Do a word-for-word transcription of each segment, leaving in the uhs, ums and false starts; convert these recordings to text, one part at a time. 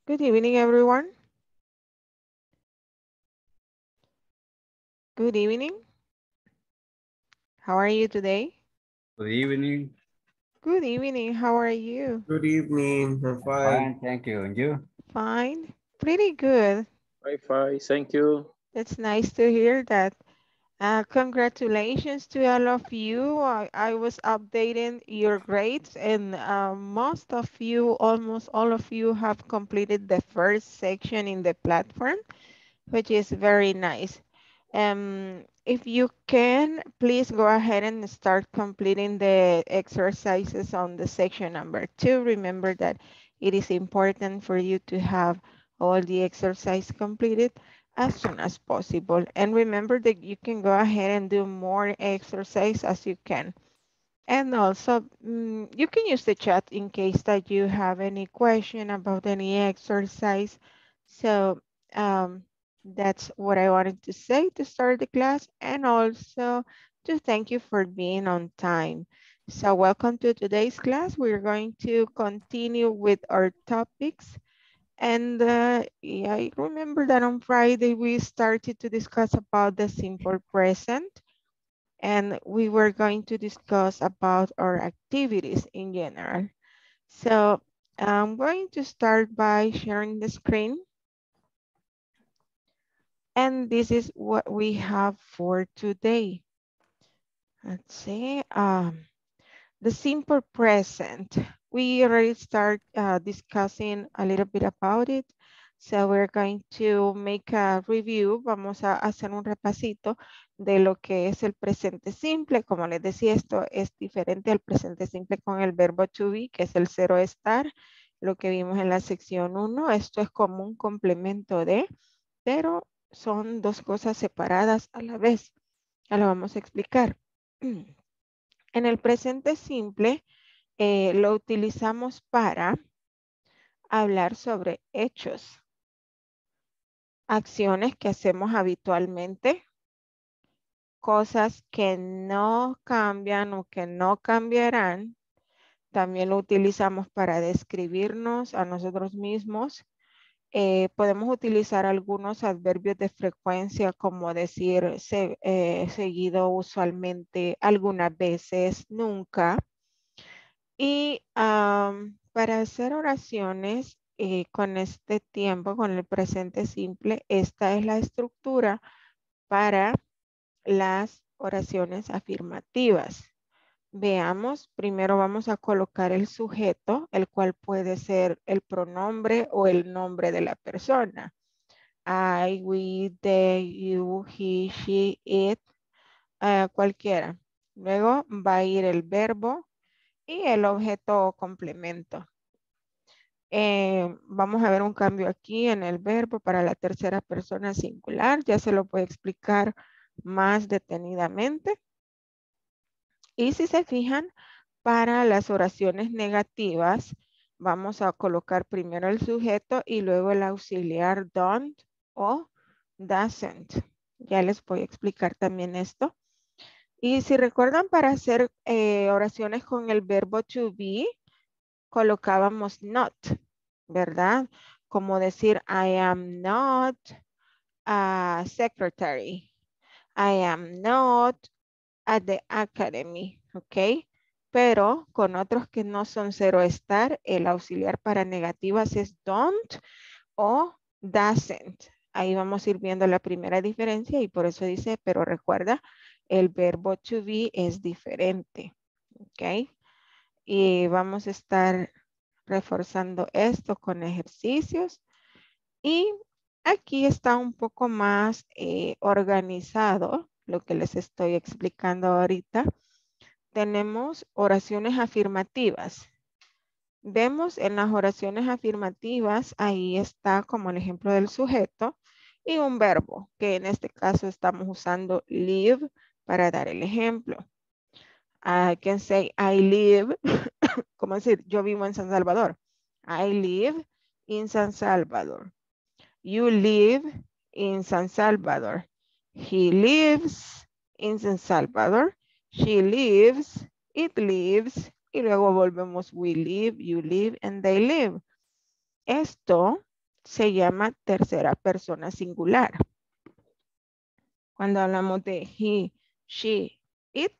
Good evening, everyone. Good evening. How are you today? Good evening. Good evening. How are you? Good evening. I'm fine. Fine, thank you. And you? Fine. Pretty good. Wi-Fi, thank you. That's nice to hear that. Uh, congratulations to all of you. I, I was updating your grades, and uh, most of you, almost all of you, have completed the first section in the platform, which is very nice. Um, if you can, please go ahead and start completing the exercises on the section number two. Remember that it is important for you to have all the exercise completed as soon as possible. And remember that you can go ahead and do more exercise as you can. And also, mm, you can use the chat in case that you have any question about any exercise. So um, that's what I wanted to say to start the class, and also to thank you for being on time. So welcome to today's class. We're going to continue with our topics. And uh, yeah, I remember that on Friday we started to discuss about the simple present, and we were going to discuss about our activities in general. So I'm going to start by sharing the screen. And this is what we have for today. Let's see, um, the simple present. We already start uh, discussing a little bit about it. So we're going to make a review. Vamos a hacer un repasito de lo que es el presente simple. Como les decía, esto es diferente al presente simple con el verbo to be, que es el cero estar. Lo que vimos en la sección uno. Esto es como un complemento de, pero son dos cosas separadas a la vez. Ya lo vamos a explicar. En el presente simple, eh, lo utilizamos para hablar sobre hechos, acciones que hacemos habitualmente, cosas que no cambian o que no cambiarán. También lo utilizamos para describirnos a nosotros mismos. Eh, podemos utilizar algunos adverbios de frecuencia, como decir se, eh, seguido, usualmente, algunas veces, nunca. Y um, para hacer oraciones eh, con este tiempo, con el presente simple, esta es la estructura para las oraciones afirmativas. Veamos, primero vamos a colocar el sujeto, el cual puede ser el pronombre o el nombre de la persona. I, we, they, you, he, she, it, uh, cualquiera. Luego va a ir el verbo y el objeto o complemento. Eh, vamos a ver un cambio aquí en el verbo para la tercera persona singular. Ya se lo puedo explicar más detenidamente. Y si se fijan, para las oraciones negativas, vamos a colocar primero el sujeto y luego el auxiliar don't o doesn't. Ya les voy a explicar también esto. Y si recuerdan, para hacer eh, oraciones con el verbo to be, colocábamos not, ¿verdad? Como decir, I am not a secretary. I am not at the academy, ¿ok? Pero con otros que no son cero estar, el auxiliar para negativas es don't o doesn't. Ahí vamos a ir viendo la primera diferencia y por eso dice, pero recuerda, el verbo to be es diferente, ¿ok? Y vamos a estar reforzando esto con ejercicios. Y aquí está un poco más eh, organizado lo que les estoy explicando ahorita. Tenemos oraciones afirmativas. Vemos en las oraciones afirmativas, ahí está como el ejemplo del sujeto y un verbo, que en este caso estamos usando live para dar el ejemplo. I can say I live, como decir, yo vivo en San Salvador. I live in San Salvador. You live in San Salvador. He lives in San Salvador. She lives, it lives. Y luego volvemos we live, you live, and they live. Esto se llama tercera persona singular. Cuando hablamos de he, she, it,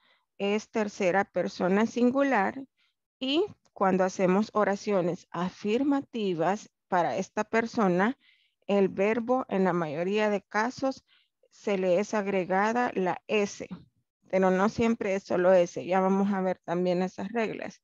es tercera persona singular, y cuando hacemos oraciones afirmativas para esta persona, el verbo en la mayoría de casos se le es agregada la S, pero no siempre es solo S. Ya vamos a ver también esas reglas.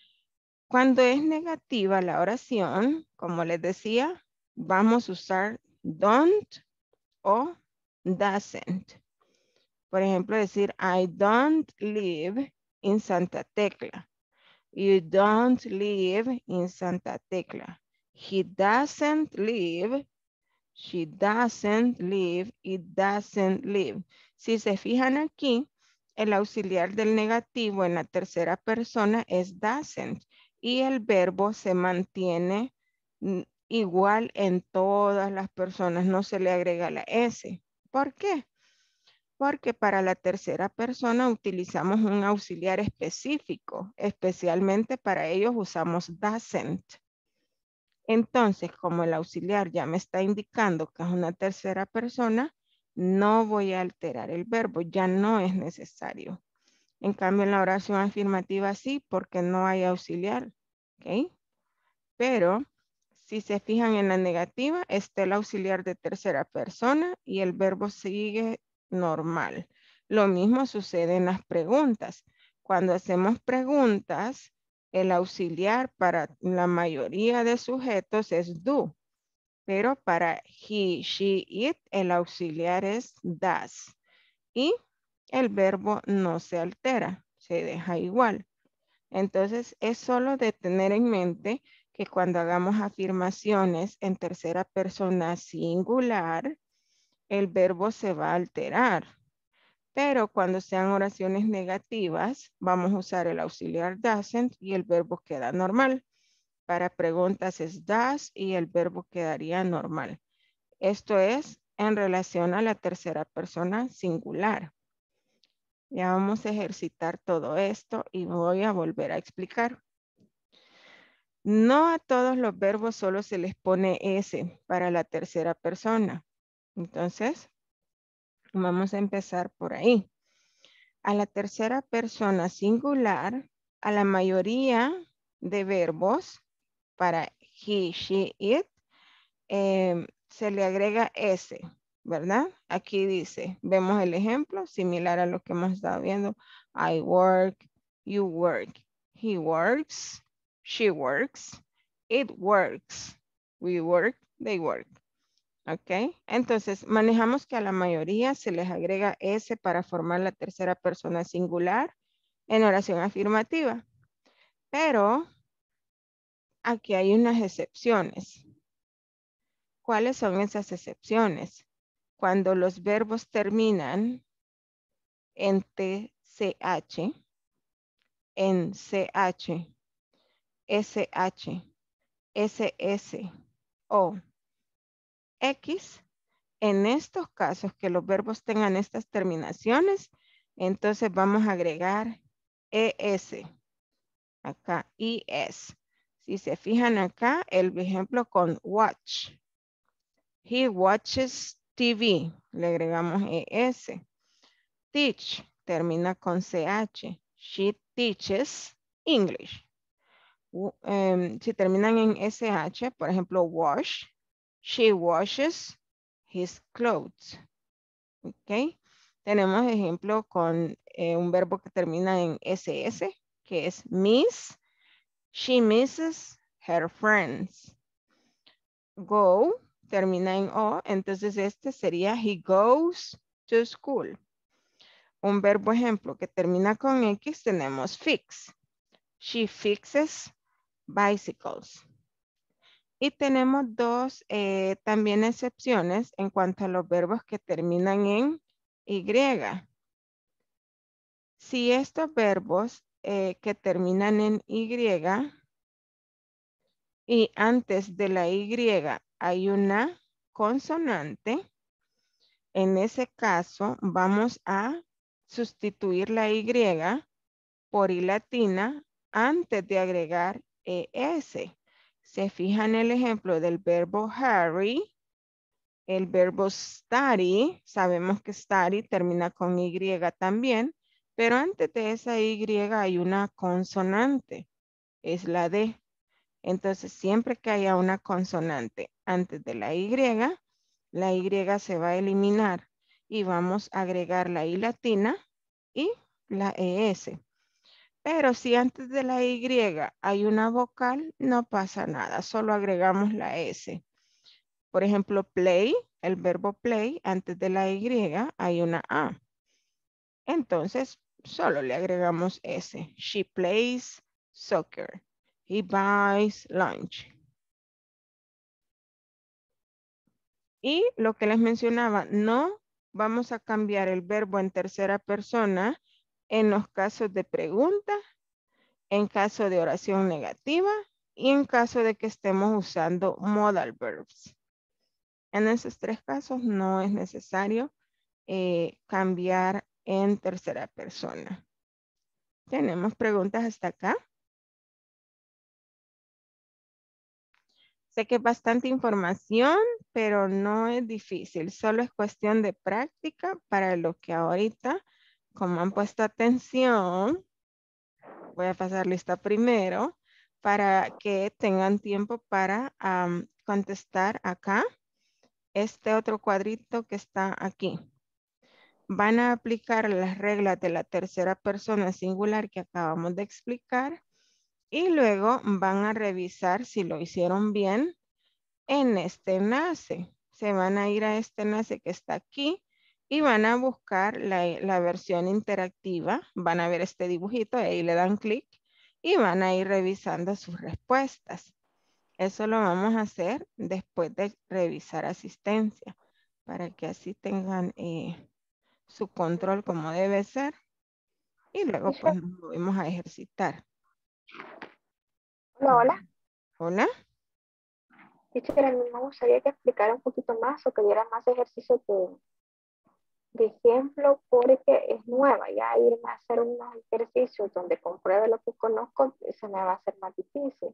Cuando es negativa la oración, como les decía, vamos a usar don't o doesn't. Por ejemplo, decir I don't live in Santa Tecla. You don't live in Santa Tecla. He doesn't live. She doesn't live. It doesn't live. Si se fijan aquí, el auxiliar del negativo en la tercera persona es doesn't. Y el verbo se mantiene igual en todas las personas. No se le agrega la S. ¿Por qué? Porque para la tercera persona utilizamos un auxiliar específico. Especialmente para ellos usamos doesn't. Entonces, como el auxiliar ya me está indicando que es una tercera persona, no voy a alterar el verbo. Ya no es necesario. En cambio, en la oración afirmativa sí, porque no hay auxiliar. ¿Ok? Pero, si se fijan en la negativa, está el auxiliar de tercera persona y el verbo sigue normal. Lo mismo sucede en las preguntas. Cuando hacemos preguntas, el auxiliar para la mayoría de sujetos es do. Pero para he, she, it, el auxiliar es does. Y el verbo no se altera, se deja igual. Entonces, es solo de tener en mente que cuando hagamos afirmaciones en tercera persona singular, el verbo se va a alterar. Pero cuando sean oraciones negativas, vamos a usar el auxiliar doesn't y el verbo queda normal. Para preguntas es does y el verbo quedaría normal. Esto es en relación a la tercera persona singular. Ya vamos a ejercitar todo esto y voy a volver a explicar. No a todos los verbos solo se les pone S para la tercera persona. Entonces, vamos a empezar por ahí. A la tercera persona singular, a la mayoría de verbos para he, she, it, eh, se le agrega S, ¿verdad? Aquí dice, vemos el ejemplo similar a lo que hemos estado viendo. I work, you work, he works, she works, it works, we work, they work. ¿Ok? Entonces, manejamos que a la mayoría se les agrega S para formar la tercera persona singular en oración afirmativa. Pero aquí hay unas excepciones. ¿Cuáles son esas excepciones? Cuando los verbos terminan en T C H, en C H, S H, S S o X, en estos casos que los verbos tengan estas terminaciones, entonces vamos a agregar E S. Acá, E S. Si se fijan acá, el ejemplo con watch. He watches T V. Le agregamos E S. Teach termina con C H. She teaches English. Um, si terminan en S H, por ejemplo, wash. She washes his clothes. Ok. Tenemos ejemplo con eh, un verbo que termina en S S, que es miss. She misses her friends. Go termina en O, entonces este sería he goes to school. Un verbo ejemplo que termina con X tenemos fix. She fixes bicycles. Y tenemos dos eh, también excepciones en cuanto a los verbos que terminan en Y. Si estos verbos eh, que terminan en Y y antes de la Y hay una consonante, en ese caso vamos a sustituir la Y por I latina antes de agregar E S. Se fijan el ejemplo del verbo Harry, el verbo study, sabemos que study termina con Y también, pero antes de esa Y hay una consonante, es la D. Entonces, siempre que haya una consonante antes de la Y, la Y se va a eliminar y vamos a agregar la I latina y la E S. Pero si antes de la Y hay una vocal, no pasa nada, solo agregamos la S. Por ejemplo, play, el verbo play, antes de la Y hay una A. Entonces, solo le agregamos S. She plays soccer. He buys lunch. Y lo que les mencionaba, no vamos a cambiar el verbo en tercera persona en los casos de pregunta, en caso de oración negativa y en caso de que estemos usando modal verbs. En esos tres casos no es necesario eh, cambiar en tercera persona. ¿Tenemos preguntas hasta acá? Sé que es bastante información, pero no es difícil. Solo es cuestión de práctica para lo que ahorita, como han puesto atención, voy a pasar lista primero para que tengan tiempo para um, contestar acá. Este otro cuadrito que está aquí. Van a aplicar las reglas de la tercera persona singular que acabamos de explicar y luego van a revisar si lo hicieron bien en este enlace. Se van a ir a este enlace que está aquí y van a buscar la, la versión interactiva. Van a ver este dibujito, ahí le dan clic y van a ir revisando sus respuestas. Eso lo vamos a hacer después de revisar asistencia para que así tengan eh, su control como debe ser y luego pues nos volvemos a ejercitar. Hola, hola. Hola. Teacher, a mí me gustaría que explicara un poquito más o que diera más ejercicios de, de ejemplo porque es nueva. Ya irme a hacer unos ejercicios donde compruebe lo que conozco, se me va a hacer más difícil.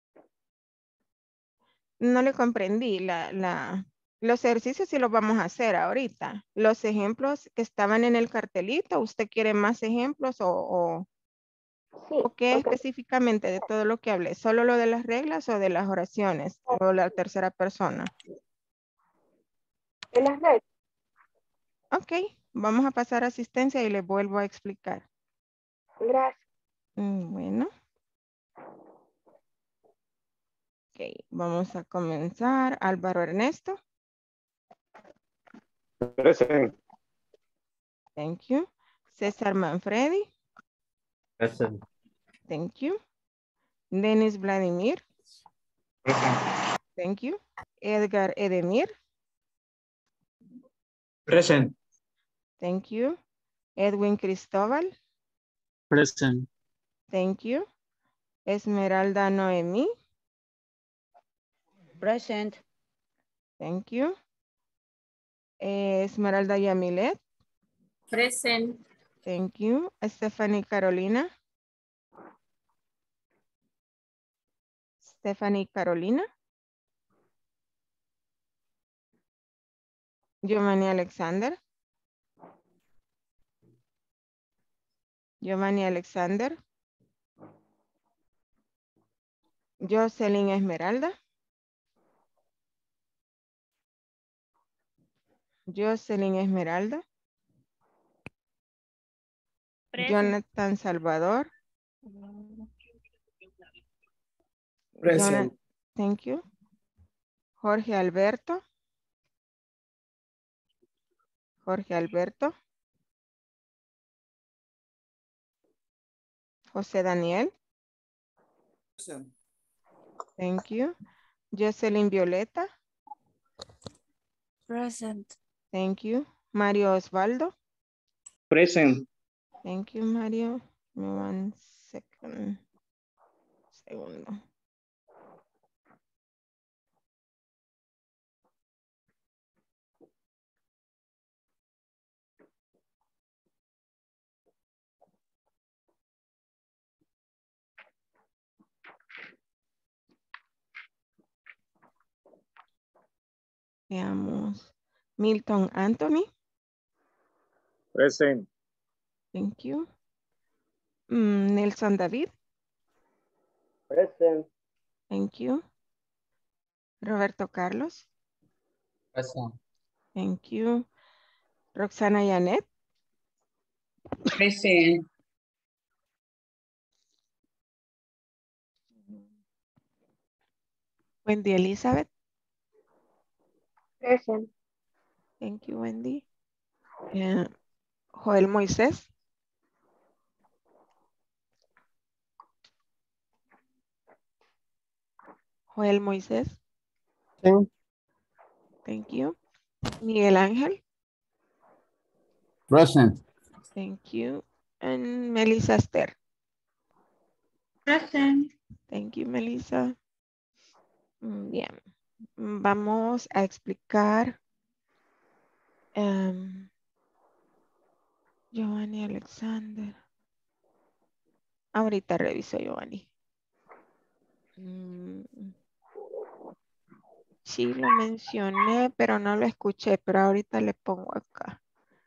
No le comprendí. La, la, los ejercicios sí los vamos a hacer ahorita. Los ejemplos que estaban en el cartelito, ¿usted quiere más ejemplos o, o, Sí, o qué porque específicamente de todo lo que hablé? ¿Solo lo de las reglas o de las oraciones o la tercera persona? en las reglas, Ok, vamos a pasar a asistencia y le vuelvo a explicar. gracias. Mm, Bueno. Ok, vamos a comenzar. Álvaro Ernesto. Present. Thank you. César Manfredi. Present. Thank you. Denis Vladimir. Present. Thank you. Edgar Edemir. Present. Thank you. Edwin Cristóbal. Present. Thank you. Esmeralda Noemí. Present. Thank you. Eh, Esmeralda Yamilet. Present. Thank you. Stephanie Carolina. Stephanie Carolina. Giovanni Alexander. Giovanni Alexander. Jocelyn Esmeralda. Jocelyn Esmeralda. Present. Jonathan Salvador. Present. Jonathan, thank you. Jorge Alberto. Jorge Alberto. José Daniel. Present. Thank you. Jocelyn Violeta. Present. Thank you. Mario Osvaldo. Present. Thank you, Mario. Give me one second. Segundo. Veamos. Milton Anthony. Present. Thank you. Mm, Nelson David. Present. Thank you. Roberto Carlos. Present. Thank you. Roxana Yanet. Present. Wendy Elizabeth. Present. Thank you, Wendy. Eh, Joel Moisés. Joel Moisés. Sí. Thank you. Miguel Ángel. Present. Thank you. And Melissa Esther. Present. Thank you, Melissa. Mm, Bien. Vamos a explicar. em, Giovanni Alexander. Ahorita reviso Giovanni. Mm, Sí lo mencioné, pero no lo escuché, pero ahorita le pongo acá.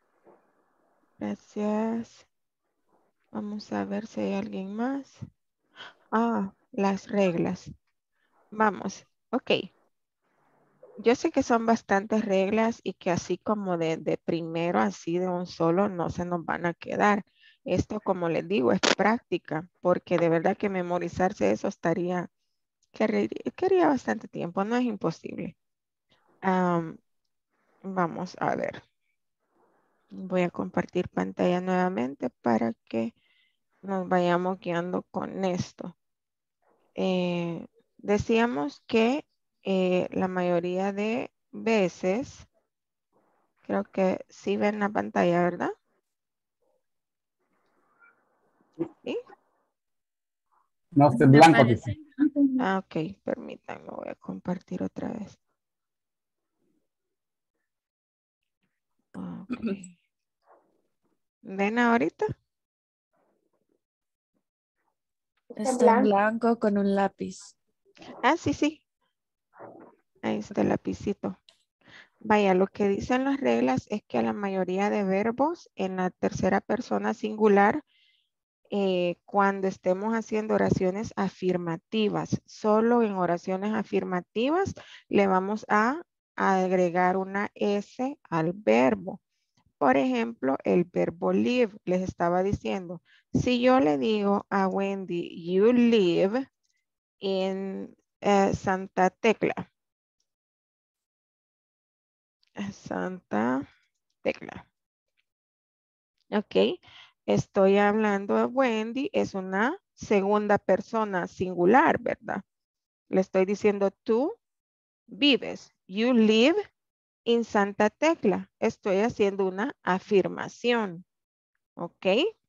Gracias. Vamos a ver si hay alguien más. Ah, las reglas. Vamos, ok. Yo sé que son bastantes reglas y que así como de, de primero, así de un solo, no se nos van a quedar. Esto, como les digo, es práctica, porque de verdad que memorizarse eso estaría, querría, quería bastante tiempo, no es imposible. Am, vamos a ver. Voy a compartir pantalla nuevamente para que nos vayamos guiando con esto. Eh, decíamos que eh, la mayoría de veces, creo que sí ven la pantalla, ¿verdad? ¿Sí? No, usted Me blanco, parece. dice. Ah, ok, permítanme, voy a compartir otra vez. Ok. ¿Ven ahorita? Está Está en blanco. blanco con un lápiz. Ah, sí, sí. Ahí está el lapicito. Vaya, lo que dicen las reglas es que la mayoría de verbos en la tercera persona singular, eh, cuando estemos haciendo oraciones afirmativas, solo en oraciones afirmativas le vamos a agregar una S al verbo. Por ejemplo, el verbo live, les estaba diciendo, si yo le digo a Wendy, you live in eh, Santa Tecla. Santa Tecla. Ok, estoy hablando de Wendy, es una segunda persona singular, ¿verdad? Le estoy diciendo tú vives, you live in Santa Tecla. Estoy haciendo una afirmación, ¿ok?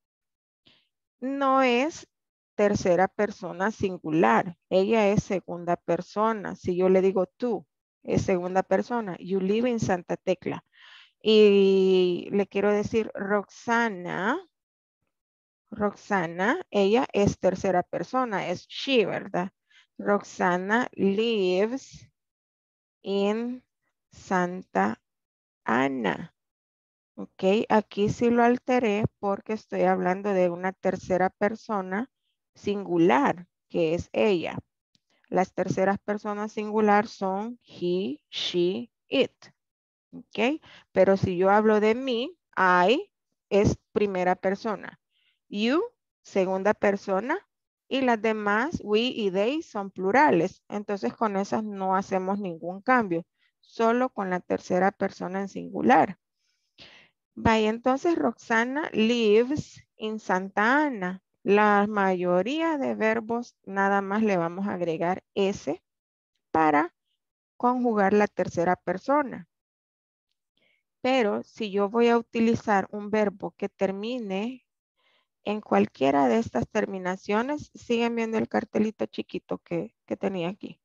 No es tercera persona singular, ella es segunda persona. Si yo le digo tú, es segunda persona, you live in Santa Tecla. Y le quiero decir Roxana, Roxana, ella es tercera persona, es she, ¿verdad? Roxana lives in Santa Ana. Ok, aquí sí lo alteré porque estoy hablando de una tercera persona singular, que es ella. Las terceras personas singular son he, she, it. Ok, pero si yo hablo de mí, I es primera persona. You, segunda persona. Y las demás, we y they son plurales. Entonces con esas no hacemos ningún cambio. Solo con la tercera persona en singular. Vaya, entonces Roxana lives in Santa Ana. La mayoría de verbos nada más le vamos a agregar S para conjugar la tercera persona. Pero si yo voy a utilizar un verbo que termine en cualquiera de estas terminaciones, siguen viendo el cartelito chiquito que, que tenía aquí.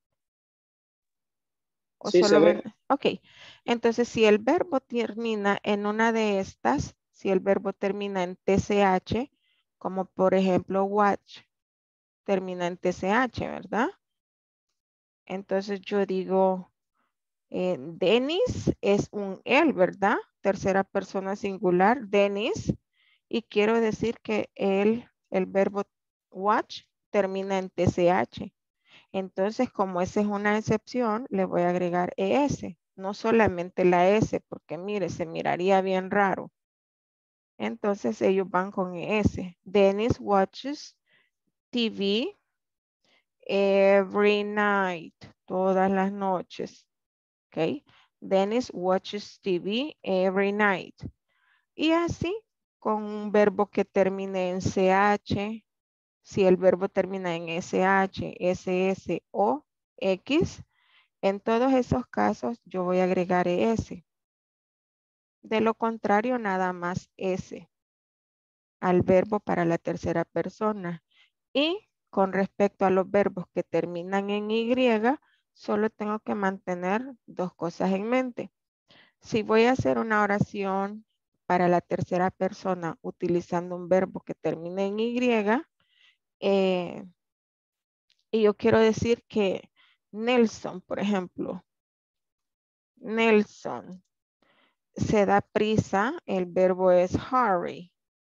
¿O Sí, solo se ve. ven? Ok, entonces si el verbo termina en una de estas, si el verbo termina en T C H, como por ejemplo watch, termina en T C H, ¿verdad? Entonces yo digo Eh, Dennis es un él, ¿verdad? Tercera persona singular, Dennis. Y quiero decir que el, el verbo watch termina en T C H. Entonces, como esa es una excepción, le voy a agregar E S. No solamente la S, porque mire, se miraría bien raro. Entonces, ellos van con E S. Dennis watches T V every night. Todas las noches. ¿Ok? Dennis watches T V every night. Y así, con un verbo que termine en C H, si el verbo termina en S H, S S o X, en todos esos casos yo voy a agregar E S. De lo contrario, nada más S al verbo para la tercera persona. Y con respecto a los verbos que terminan en Y, solo tengo que mantener dos cosas en mente. Si voy a hacer una oración para la tercera persona utilizando un verbo que termine en Y, eh, y yo quiero decir que Nelson, por ejemplo, Nelson se da prisa, el verbo es hurry.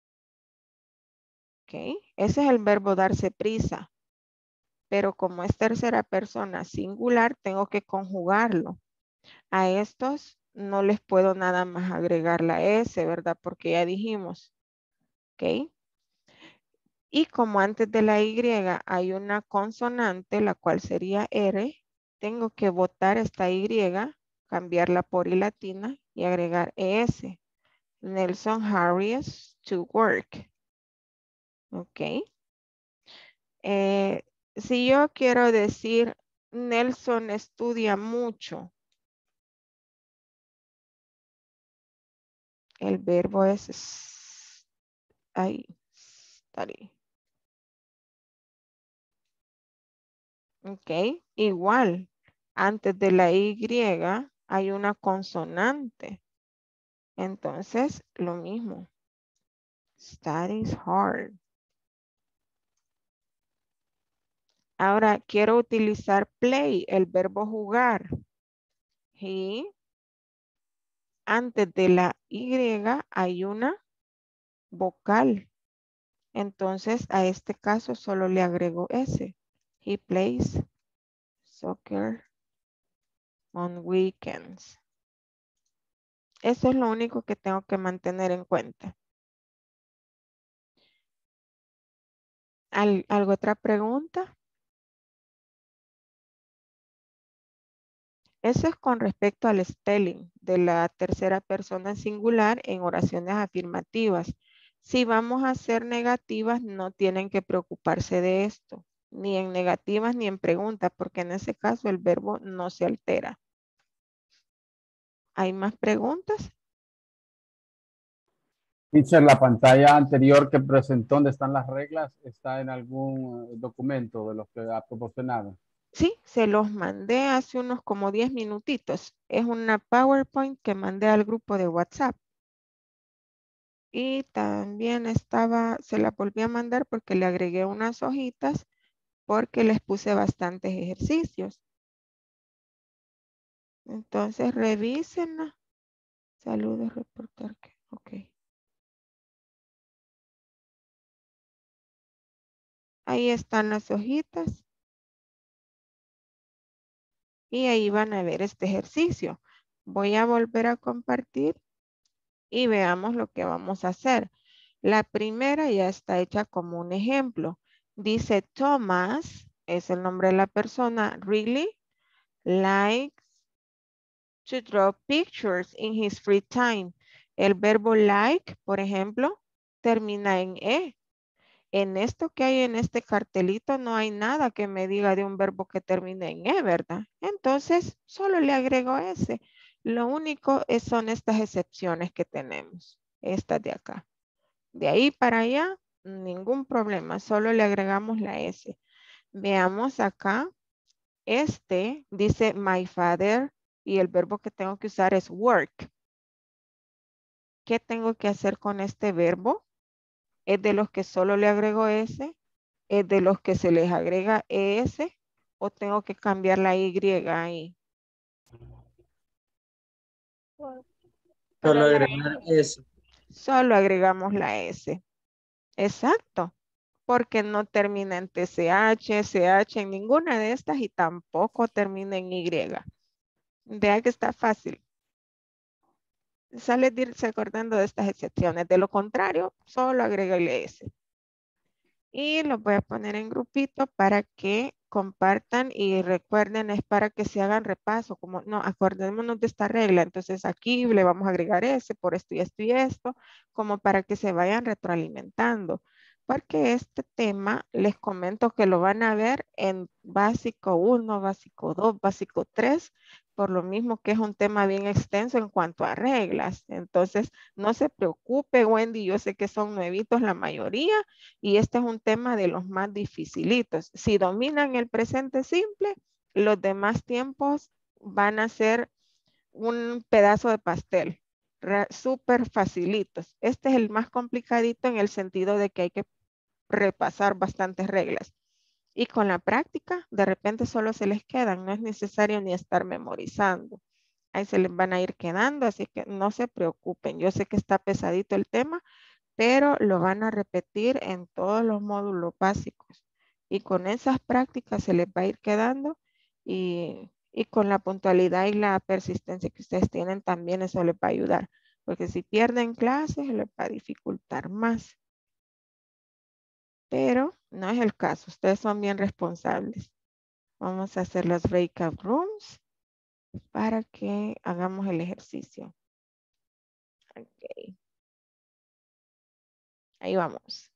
¿Ok? Ese es el verbo darse prisa. Pero como es tercera persona singular, tengo que conjugarlo. A estos no les puedo nada más agregar la S, ¿verdad? Porque ya dijimos. ¿Ok? Y como antes de la Y hay una consonante, la cual sería R, tengo que botar esta Y, cambiarla por I latina y agregar E S. Nelson hurries to work. Ok. Eh, si yo quiero decir Nelson estudia mucho, el verbo es ahí, study. Ok, igual, antes de la Y hay una consonante. Entonces, lo mismo. Studies hard. Ahora, quiero utilizar play, el verbo jugar. Y antes de la Y hay una vocal. Entonces, a este caso solo le agrego S. He plays soccer on weekends. Eso es lo único que tengo que mantener en cuenta. ¿Al, ¿Algo otra pregunta? Eso es con respecto al spelling de la tercera persona singular en oraciones afirmativas. Si vamos a hacer negativas, no tienen que preocuparse de esto, ni en negativas ni en preguntas, porque en ese caso el verbo no se altera. ¿Hay más preguntas? Teacher, la pantalla anterior que presentó, donde están las reglas, está en algún eh, documento de los que ha proporcionado. Sí, se los mandé hace unos como diez minutitos. Es una PowerPoint que mandé al grupo de WhatsApp. Y también estaba, se la volví a mandar porque le agregué unas hojitas porque les puse bastantes ejercicios. Entonces revísenla. Saludos, reportar que, ok. Ahí están las hojitas. Y ahí van a ver este ejercicio. Voy a volver a compartir y veamos lo que vamos a hacer. La primera ya está hecha como un ejemplo. Dice Thomas, es el nombre de la persona, really likes to draw pictures in his free time. El verbo like, por ejemplo, termina en E. En esto que hay en este cartelito no hay nada que me diga de un verbo que termine en E, ¿verdad? Entonces, solo le agrego ese. Lo único es, son estas excepciones que tenemos. Estas de acá. De ahí para allá, ningún problema. Solo le agregamos la S. Veamos acá. Este dice my father y el verbo que tengo que usar es work. ¿Qué tengo que hacer con este verbo? ¿Es de los que solo le agrego S? ¿Es de los que se les agrega E S? ¿O tengo que cambiar la Y ahí? Solo agregar eso. Solo agregamos la S. Exacto. Porque no termina en T C H, C H, en ninguna de estas y tampoco termina en Y. Vea que está fácil. Sale de irse acordando de estas excepciones. De lo contrario, solo agréguele S. Y los voy a poner en grupito para que compartan y recuerden, es para que se hagan repaso, como no, acordémonos de esta regla, entonces aquí le vamos a agregar ese por esto y esto y esto, como para que se vayan retroalimentando, porque este tema les comento que lo van a ver en básico uno, básico dos, básico tres, por lo mismo que es un tema bien extenso en cuanto a reglas, entonces no se preocupe Wendy, yo sé que son nuevitos la mayoría, y este es un tema de los más dificilitos. Si dominan el presente simple, los demás tiempos van a ser un pedazo de pastel. Súper facilitos. Este es el más complicadito en el sentido de que hay que repasar bastantes reglas. Y con la práctica, de repente solo se les quedan. No es necesario ni estar memorizando. Ahí se les van a ir quedando, así que no se preocupen. Yo sé que está pesadito el tema, pero lo van a repetir en todos los módulos básicos. Y con esas prácticas se les va a ir quedando y, y con la puntualidad y la persistencia que ustedes tienen también eso les va a ayudar. Porque si pierden clases, les va a dificultar más. Pero no es el caso. Ustedes son bien responsables. Vamos a hacer los breakout rooms para que hagamos el ejercicio. Ok. Ahí vamos.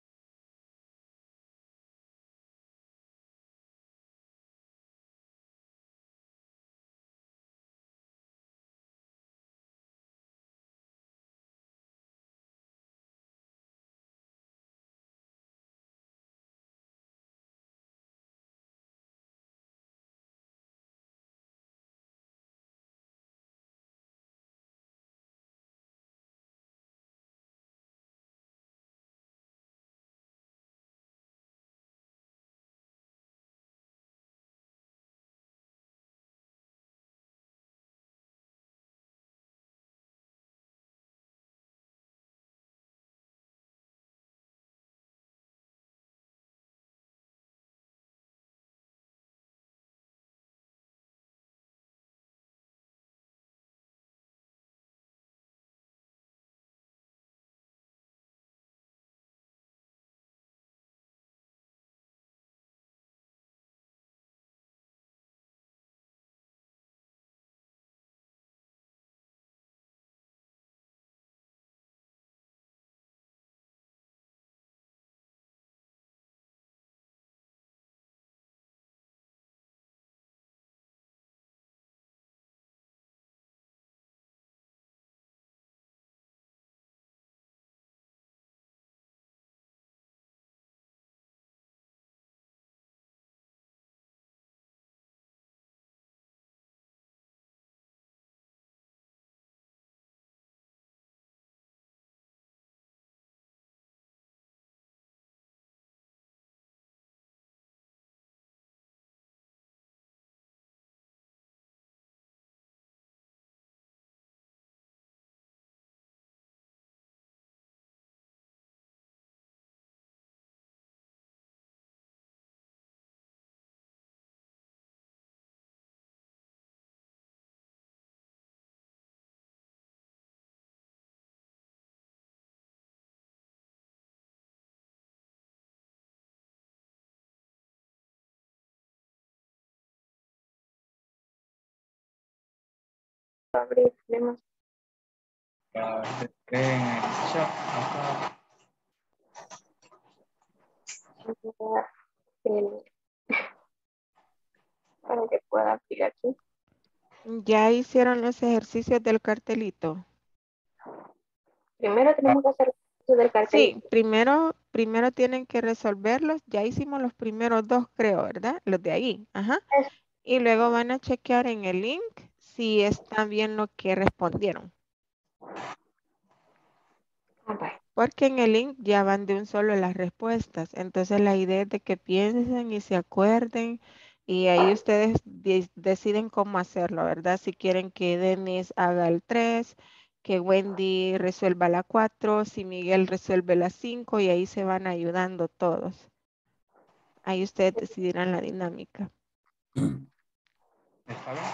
Abrimos. Se creen en el chat. Ajá. El- para que pueda abrir aquí. Ya hicieron los ejercicios del cartelito. Primero tenemos que hacer el ejercicio del cartelito. Sí, primero, primero tienen que resolverlos. Ya hicimos los primeros dos, creo, ¿verdad? Los de ahí. Ajá. Eso. Y luego van a chequear en el link si está bien lo que respondieron. Ah, vale. Porque en el link ya van de un solo las respuestas. Entonces la idea es de que piensen y se acuerden Y ahí ustedes de- deciden cómo hacerlo, ¿verdad? Si quieren que Denis haga el tres, que Wendy resuelva la cuatro, si Miguel resuelve la cinco y ahí se van ayudando todos. Ahí ustedes decidirán la dinámica. ¿Está bien?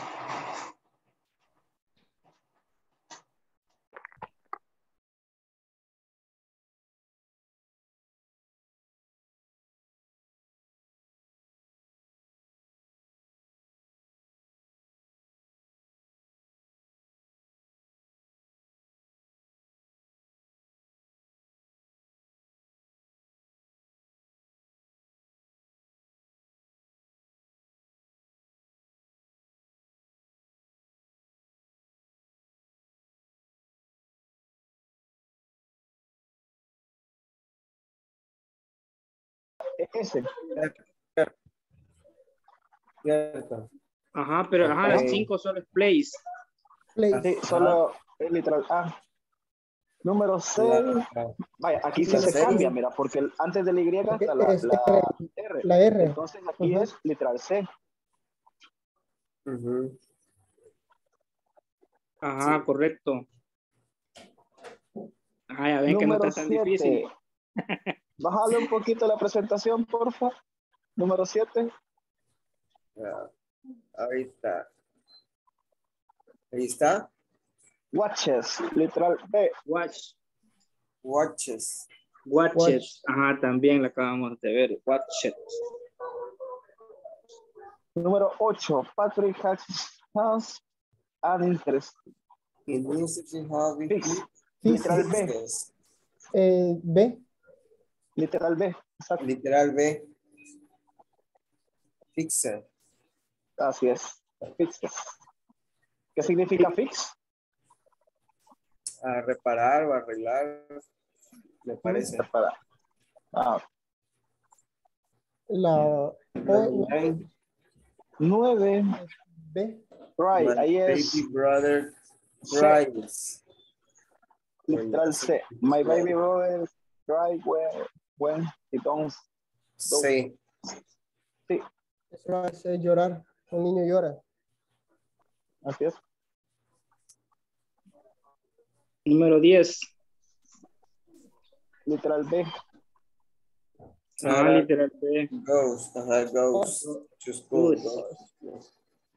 Ese. Cierto. Ajá, pero ajá, las Ok. cinco son es place. Place. Sí, solo es literal A. Número seis. La, Vaya, aquí sí la se seis. cambia, mira, porque el- antes de la Y está la, Es la R. R. La R. Entonces aquí Ujú. es literal C. Ujú. Ajá, correcto. Ajá, ya ven que no Número está tan siete. difícil. Bájale un poquito la presentación, porfa. Número siete. Ya. Ahí está. Ahí está. Watches, literal B. Watch. Watches. Watches. Ajá, también la acabamos de ver. Watches. Número ocho. Patrick has, has an interest. University hobby. Fix. Fix. Literal B. Fixes. Eh, B. Literal B. Exacto. Literal B. Fixer. Así es. Fixes. ¿Qué significa fix? A reparar o arreglar. Me parece. Para. Ah, La O, Nine. nueve. B. Right. My Ahí baby es brother C. cries. Literal C. My baby brother cry when, when he don't. C. Sí, Eso hace llorar. Un niño llora. así es. Número diez. Literal B. Ajá, Sarah literal B. goes. Ajá, goes to school. Goes.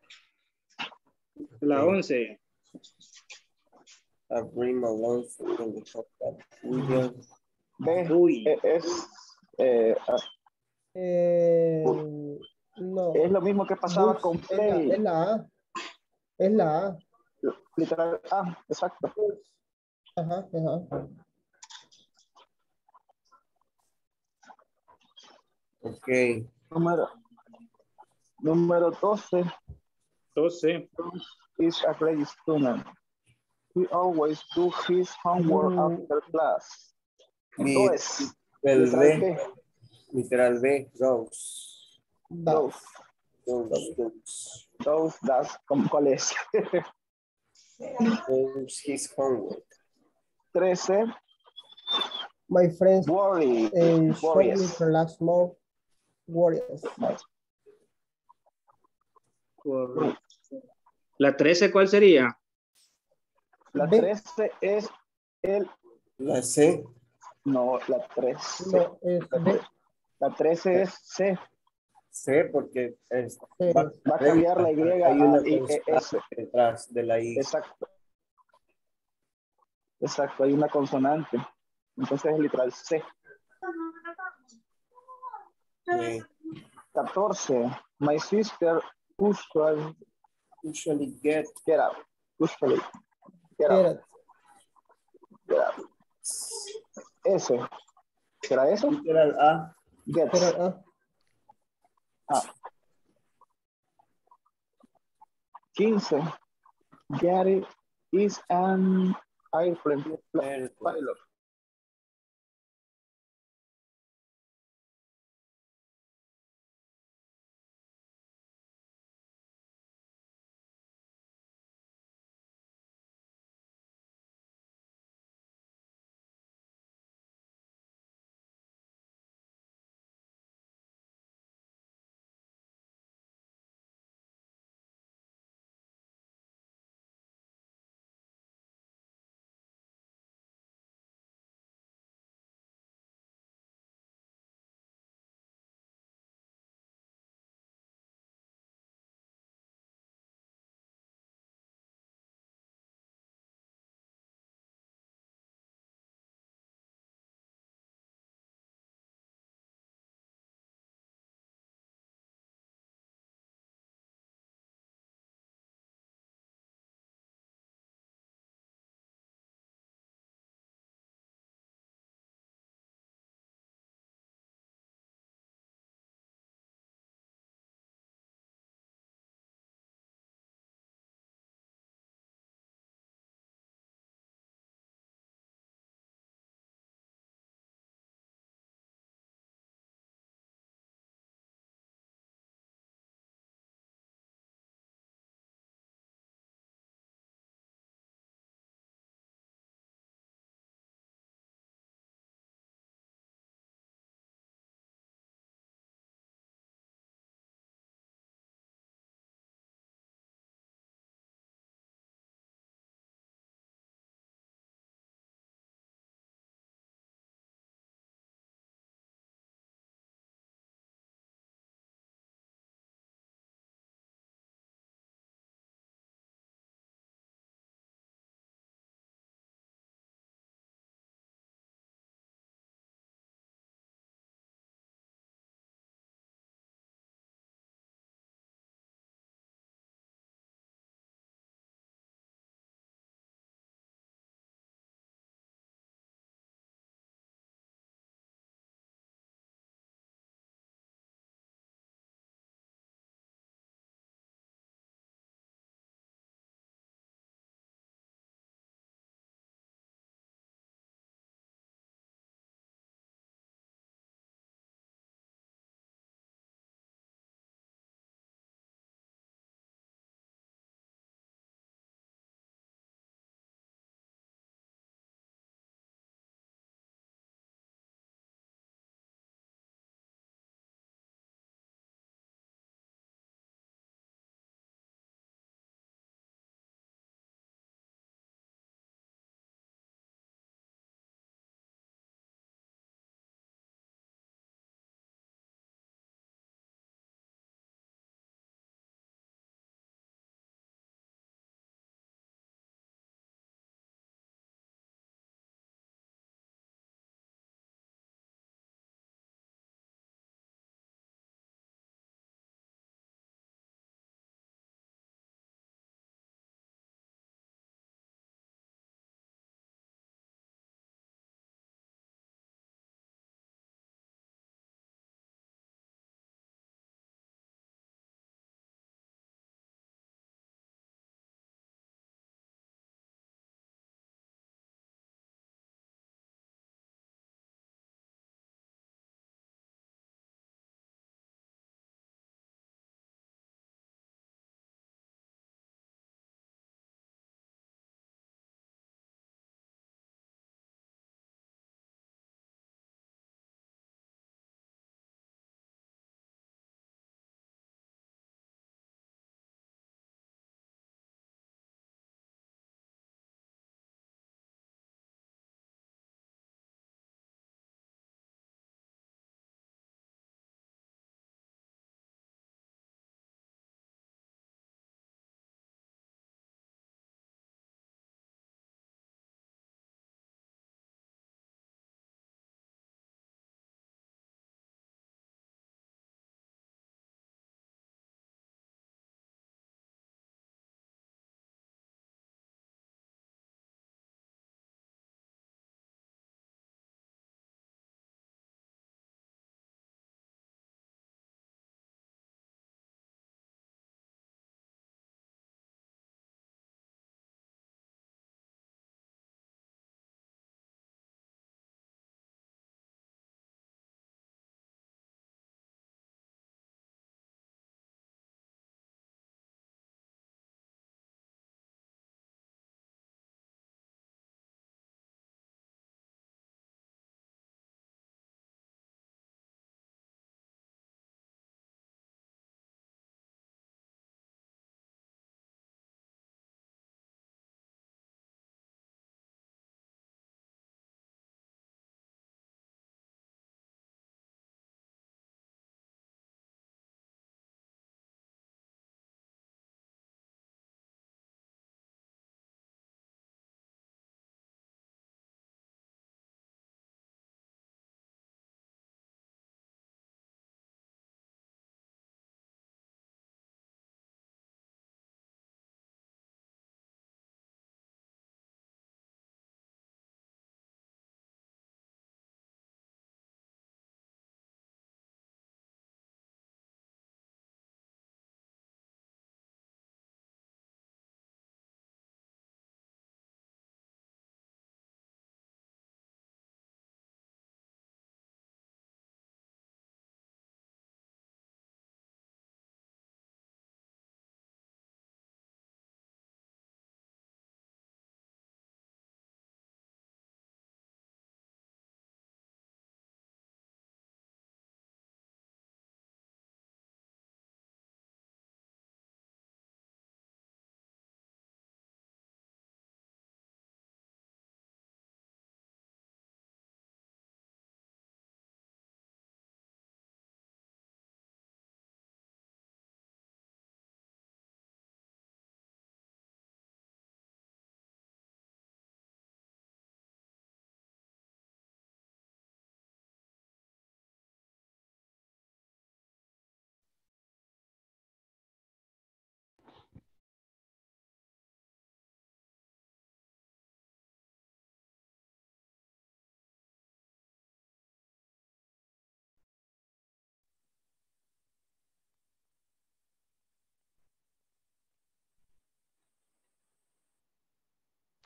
La Ok. once. I bring my lunch from the top of William. B Uy. eh, es, eh, ah, Eh, no. es lo mismo que pasaba Bus. con Es la, play. es la A. Es la A. Literal A, exacto. Ajá, ajá. Ok. Número, número doce. doce. Is a great student. He always do his homework Mm. after class. Mi- Entonces, El literal B. B. Literal B. Goes. Those. Goes. Goes. Those, that's, ¿cuál es? Goes his homework. trece. My friends Worry. uh, showed me Worries. for last month. Warriors. Correcto. La trece, ¿cuál sería? La B. trece es el. La C. No, la trece. No, es B. La trece es C. C porque es, C. va, Va a cambiar la Y hay una a I, E, S. constante detrás de la I. Exacto. Exacto, hay una consonante. Entonces es literal C. Sí. catorce. My sister usually Usually get get out. Usually get out. Era. Get out. S. ¿Será eso? literal A. Gets. Era A. Ah. quince. Gary is an airplane pilot.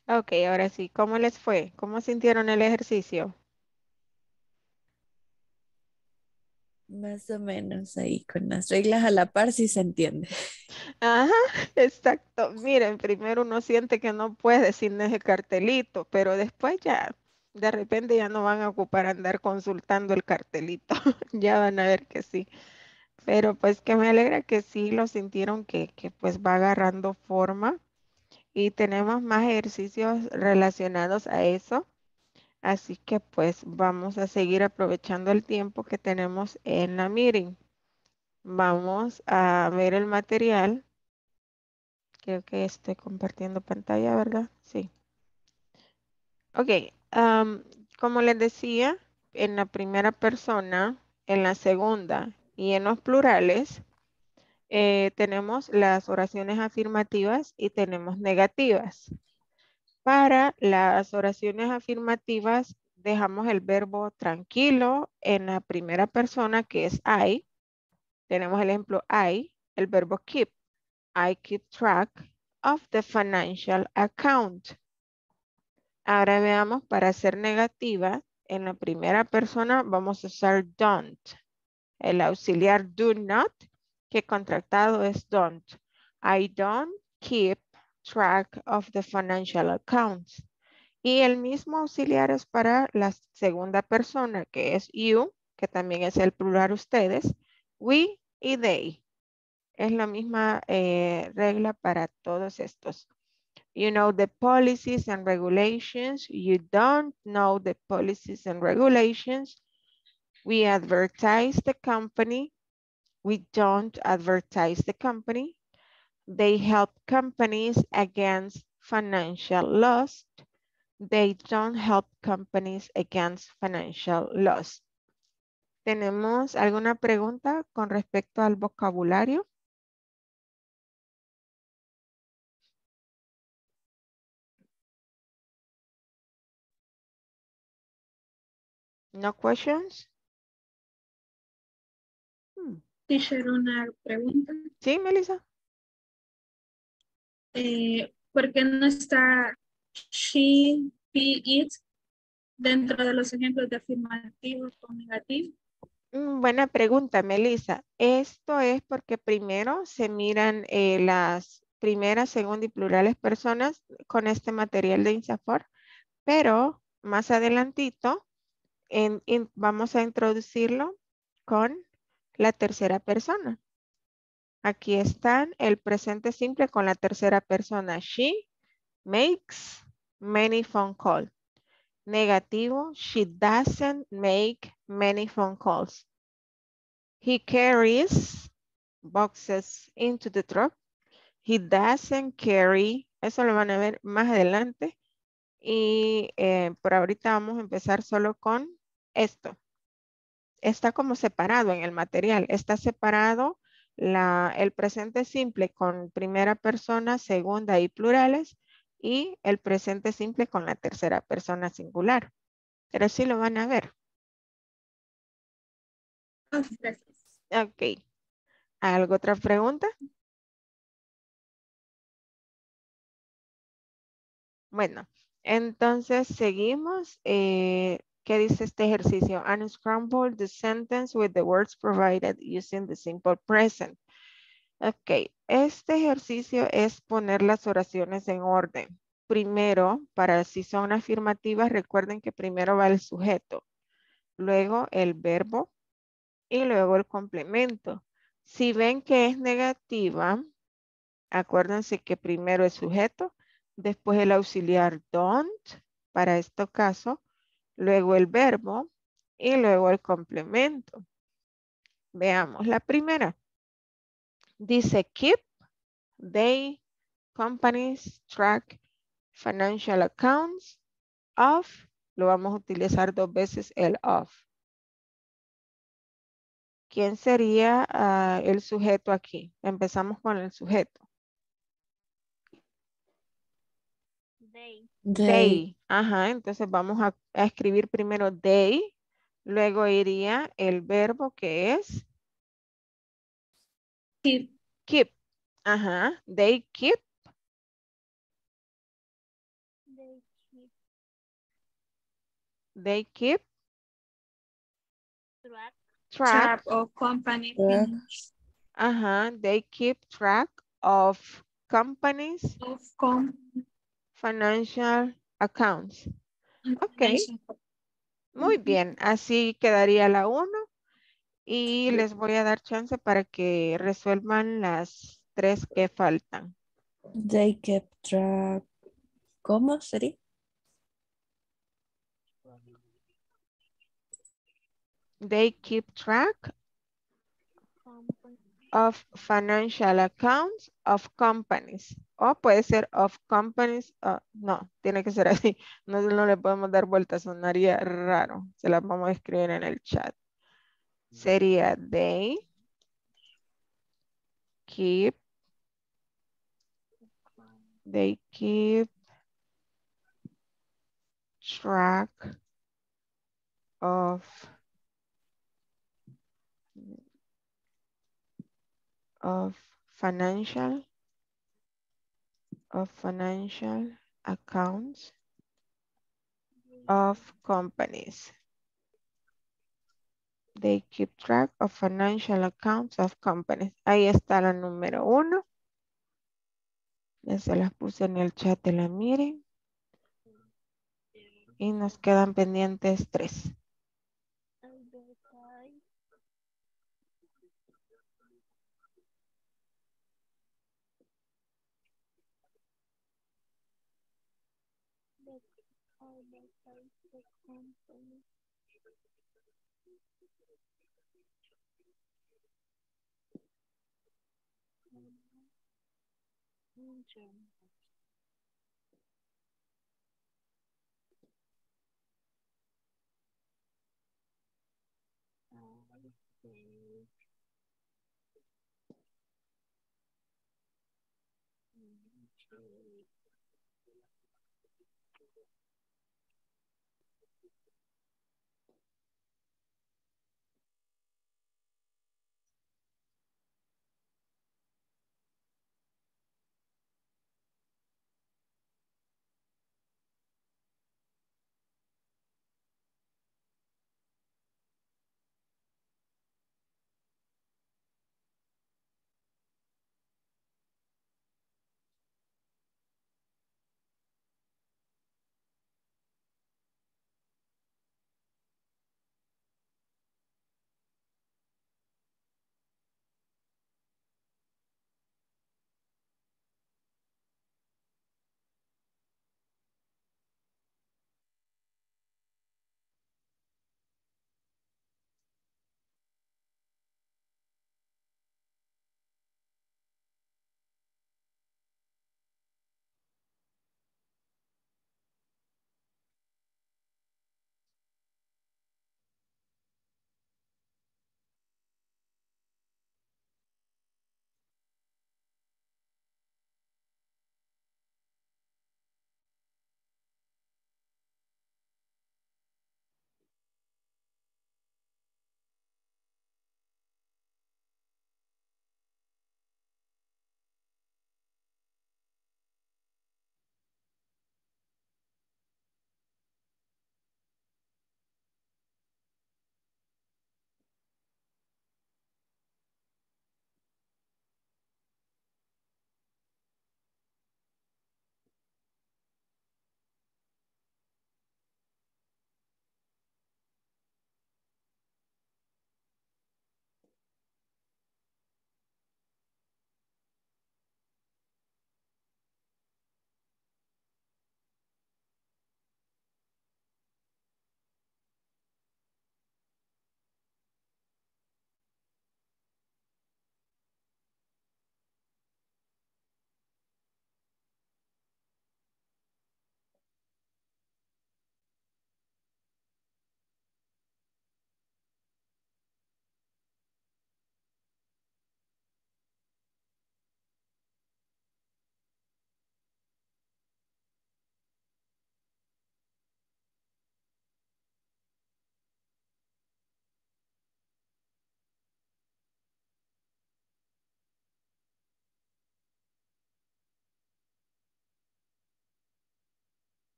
Ok, ahora sí, ¿cómo les fue? ¿Cómo sintieron el ejercicio? Más o menos ahí con las reglas a la par si se entiende. Ajá, exacto. Miren, primero uno siente que no puede sin ese cartelito, pero después ya, de repente ya no van a ocupar andar consultando el cartelito. Ya van a ver que sí. Pero pues que me alegra que sí lo sintieron que, que pues va agarrando forma y tenemos más ejercicios relacionados a eso. Así que pues vamos a seguir aprovechando el tiempo que tenemos en la meeting. Vamos a ver el material. Creo que estoy compartiendo pantalla, ¿verdad? Sí. Ok. am, como les decía, en la primera persona, en la segunda y en los plurales, eh, tenemos las oraciones afirmativas y tenemos negativas. Para las oraciones afirmativas, dejamos el verbo tranquilo en la primera persona, que es I. Tenemos el ejemplo I, el verbo keep. I keep track of the financial account. Ahora veamos, para ser negativa, en la primera persona vamos a usar don't. El auxiliar do not, que contractado es don't. I don't keep track of the financial accounts. Y el mismo auxiliar es para la segunda persona, que es you, que también es el plural ustedes, we y they. Es la misma eh, regla para todos estos. You know the policies and regulations. You don't know the policies and regulations. We advertise the company. We don't advertise the company. They help companies against financial loss. They don't help companies against financial loss. ¿Tenemos alguna pregunta con respecto al vocabulario? No questions? Hmm. Teacher, una pregunta. Sí, Melissa. Eh, ¿por qué no está she, he, it dentro de los ejemplos de afirmativo con negativo? Mm, buena pregunta, Melissa. Esto es porque primero se miran eh, las primeras, segunda y plurales personas con este material de INSAFORP, pero más adelantito en- en- vamos a introducirlo con la tercera persona. Aquí están el presente simple con la tercera persona. She makes many phone calls. Negativo, she doesn't make many phone calls. He carries boxes into the truck. He doesn't carry. Eso lo van a ver más adelante. Y eh, por ahorita vamos a empezar solo con esto. Está como separado en el material. Está separado la, el presente simple con primera persona, segunda y plurales. Y el presente simple con la tercera persona singular. Pero sí lo van a ver. Gracias. Ok. ¿Algo otra pregunta? Bueno, entonces seguimos. Eh, ¿qué dice este ejercicio? Unscramble the sentence with the words provided using the simple present. Ok, este ejercicio es poner las oraciones en orden. Primero, para si son afirmativas, recuerden que primero va el sujeto, luego el verbo y luego el complemento. Si ven que es negativa, acuérdense que primero el sujeto, después el auxiliar don't, para este caso, luego el verbo y luego el complemento. Veamos la primera. Dice keep, they, companies, track, financial accounts, of, lo vamos a utilizar dos veces el of. ¿Quién sería uh, el sujeto aquí? Empezamos con el sujeto. They. They. They. Ajá, entonces vamos a, a escribir primero they, luego iría el verbo que es Keep. keep. Ajá, they keep. They keep Track, track. track of company Track. finish Uh-huh. They keep track of companies' of com financial accounts. Ok. information. Muy Ujú. bien. Así quedaría la uno. Y les voy a dar chance para que resuelvan las tres que faltan. They kept track. ¿Cómo sería? They keep track of financial accounts of companies. O puede ser of companies. uh, no, tiene que ser así. No, no le podemos dar vuelta, sonaría raro. Se las vamos a escribir en el chat. Sería they keep. They keep track of of financial of financial accounts of companies. They keep track of financial accounts of companies. Ahí está la número uno. Ya se las puse en el chat de la miren. Y nos quedan pendientes tres.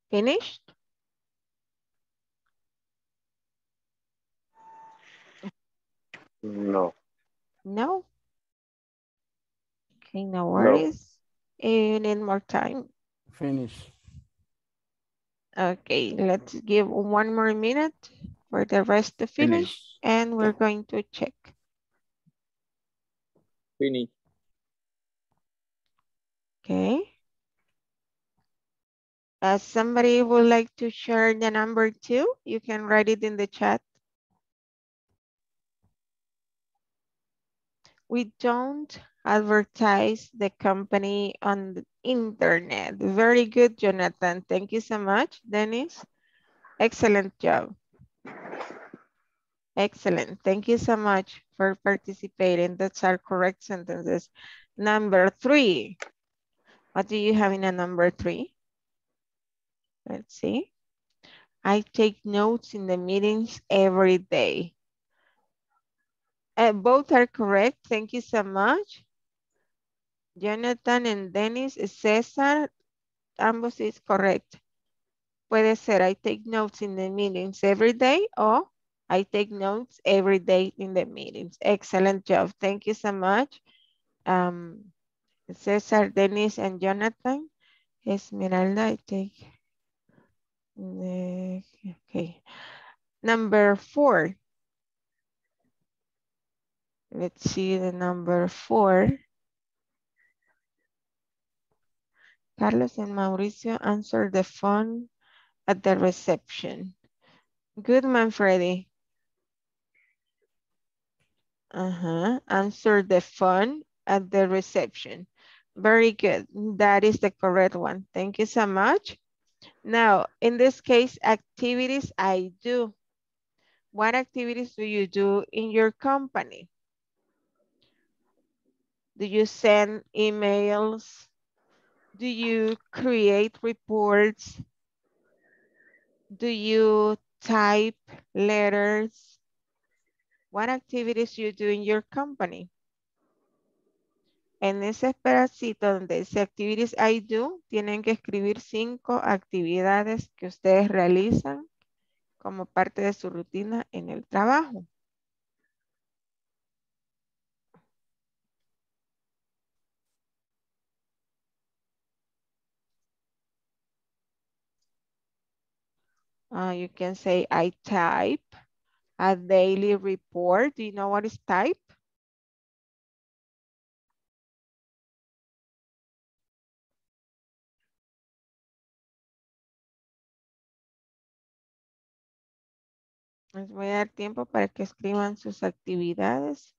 Finished? No. No? Okay, no No. worries. You need more time. Finish. Okay, let's give one more minute for the rest to finish, Finish. and we're going to check. Finish. Okay. Uh, somebody would like to share the number two? You can write it in the chat. We don't advertise the company on the internet. Very good, Jonathan. Thank you so much, Dennis. Excellent job. Excellent. Thank you so much for participating. That's our correct sentences. Number three. What do you have in a number three? Let's see. I take notes in the meetings every day. Uh, both are correct. Thank you so much. Jonathan and Dennis. César, ambos is correct. Puede ser, I take notes in the meetings every day, or I take notes every day in the meetings. Excellent job. Thank you so much. Um, César, Dennis, and Jonathan. Esmeralda, I take. Uh, okay. Number four. Let's see the number four. Carlos and Mauricio answered the phone at the reception. Good, Manfredi. Uh-huh. Answer the phone at the reception. Very good. That is the correct one. Thank you so much. Now, in this case, activities I do. What activities do you do in your company? Do you send emails? Do you create reports? Do you type letters? What activities you do in your company? En ese pedacito donde dice activities I do, tienen que escribir cinco actividades que ustedes realizan como parte de su rutina en el trabajo. Uh, you can say I type a daily report. Do you know what is type? Les voy a dar tiempo para que escriban sus actividades.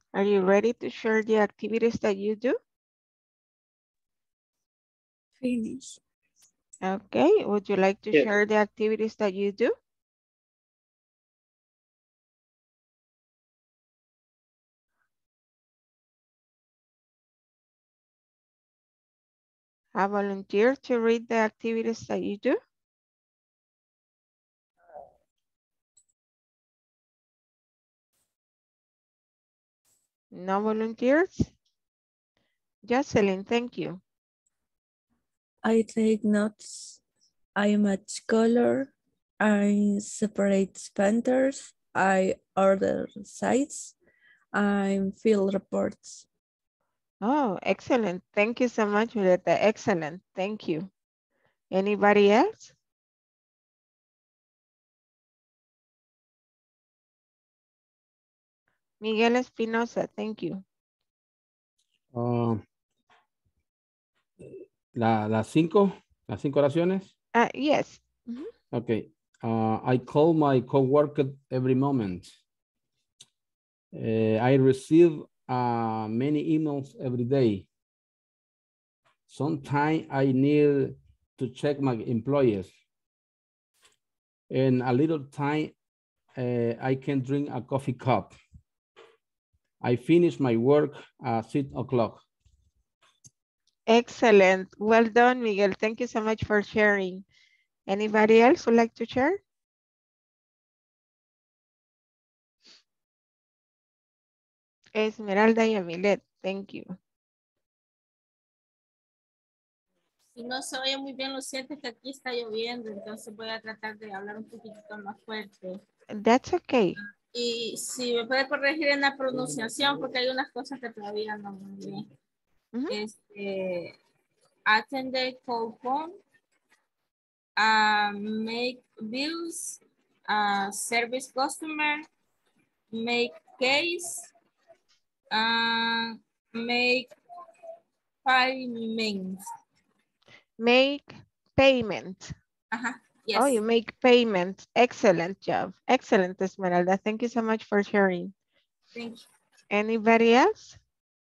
Are you ready to share the activities that you do? Finish. Okay, would you like to Yes. share the activities that you do? I volunteer to read the activities that you do. No volunteers? Jocelyn, thank you. I take notes. I match color. I separate spenders. I order sites. I fill reports. Oh, excellent. Thank you so much, Julieta. Excellent. Thank you. Anybody else? Miguel Espinosa, thank you. Uh, la, las cinco, las cinco oraciones. Uh, yes. Mm-hmm. Okay. Uh, I call my coworker every moment. Uh, I receive uh, many emails every day. Sometimes I need to check my employees. And a little time, uh, I can drink a coffee cup. I finish my work at six o'clock. Excellent. Well done, Miguel. Thank you so much for sharing. Anybody else would like to share? Esmeralda y Amilet, thank you. Si no se oye muy bien, lo siento, es que aquí está lloviendo, entonces voy a tratar de hablar un poquito más fuerte. That's okay. Y si me puede corregir en la pronunciación, porque hay unas cosas que todavía no muy bien. Uh-huh. Este, attend the call phone, uh, make bills, uh, service customer, make case, uh, make payments. Make payment. Uh-huh. Yes. Oh, you make payment. Excellent job. Excellent, Esmeralda. Thank you so much for sharing. Thank you. Anybody else?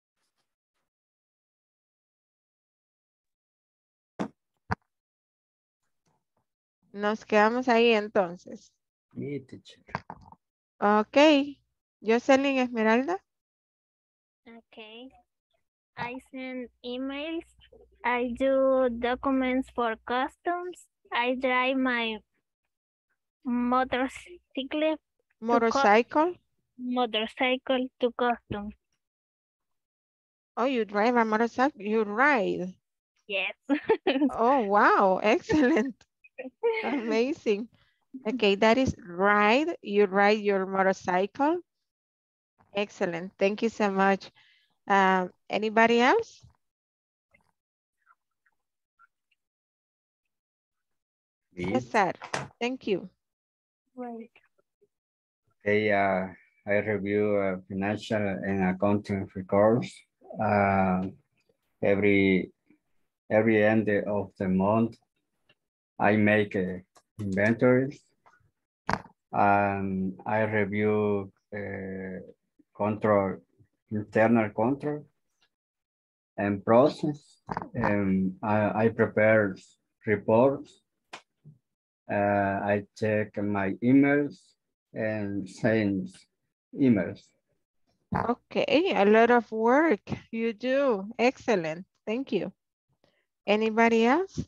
Nos quedamos ahí entonces. Me, teacher. Ok. Jocelyn, Esmeralda. Okay. I send emails. I do documents for customs. I drive my motorcycle. Motorcycle? To motorcycle to customs. Oh, you drive a motorcycle? You ride? Yes. Oh, wow. Excellent. Amazing. Okay, that is ride. You ride your motorcycle. Excellent. Thank you so much. Um, anybody else? Yes, sir. Thank you. Right. Okay, uh, I review uh, financial and accounting records uh, every every end of the month. I make uh, inventories. Um, I review uh, control, internal control and process. And I, I prepare reports. Uh, I check my emails and send emails. Okay, a lot of work you do. Excellent. Thank you. Anybody else?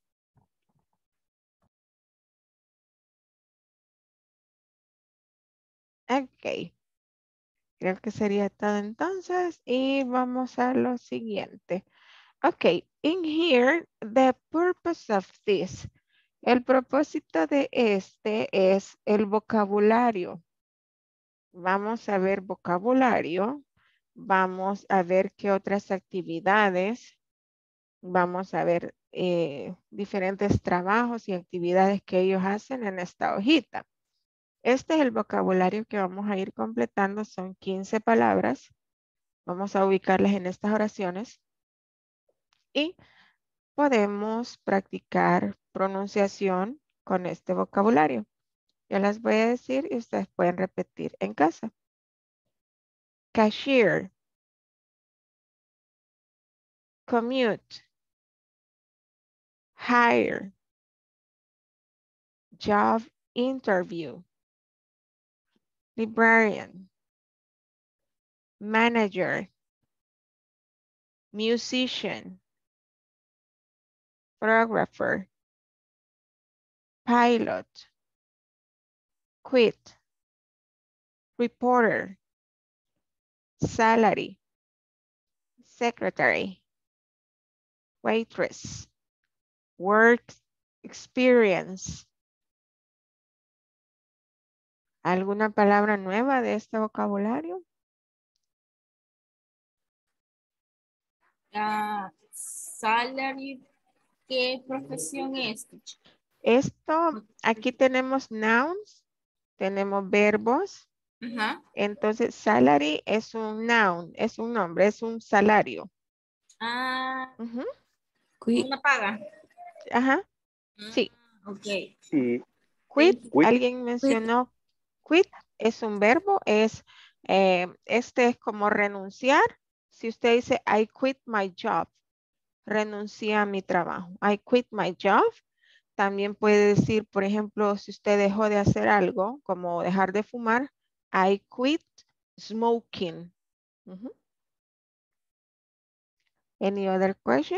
Ok. Creo que sería todo entonces. Y vamos a lo siguiente. Ok, in here, the purpose of this. El propósito de este es el vocabulario. Vamos a ver vocabulario. Vamos a ver qué otras actividades. Vamos a ver eh, diferentes trabajos y actividades que ellos hacen en esta hojita. Este es el vocabulario que vamos a ir completando. Son quince palabras. Vamos a ubicarlas en estas oraciones. Y podemos practicar pronunciación con este vocabulario. Yo las voy a decir y ustedes pueden repetir en casa. cashier, commute, hire, job interview, librarian, manager, musician, photographer, pilot, quit, reporter, salary, secretary, waitress, work experience. ¿Alguna palabra nueva de este vocabulario? Ah, salary, ¿qué profesión es? Esto, aquí tenemos nouns, tenemos verbos. Ajá. Entonces, salary es un noun, es un nombre, es un salario. Ah, Ujú. una paga. Ajá, sí. Ok. Y Quit, Quit. alguien mencionó quit, es un verbo, es, eh, este es como renunciar. Si usted dice, I quit my job, renuncié a mi trabajo. I quit my job. También puede decir, por ejemplo, si usted dejó de hacer algo, como dejar de fumar, I quit smoking. Ujú. Any other question?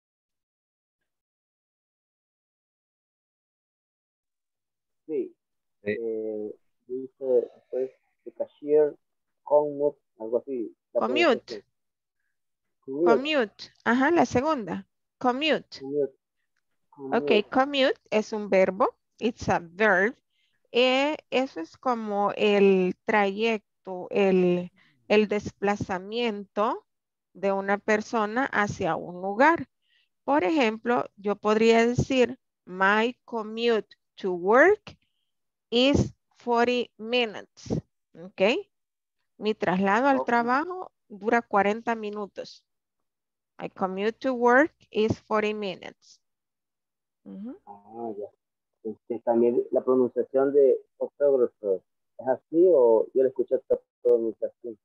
Sí. Eh, dice después de cashier, commute, algo así. La Commute. pronunciación. Commute. Ajá, la segunda. Commute. Commute. Ok, commute es un verbo. It's a verb. Eh, eso es como el trayecto, el, el desplazamiento de una persona hacia un lugar. Por ejemplo, yo podría decir, my commute to work is forty minutes. Ok. Mi traslado al Ok. trabajo dura cuarenta minutos. My commute to work is forty minutes. Ujú. Ah, ya. Este, también la pronunciación de photographer, ¿es así o yo le escuché otra pronunciación?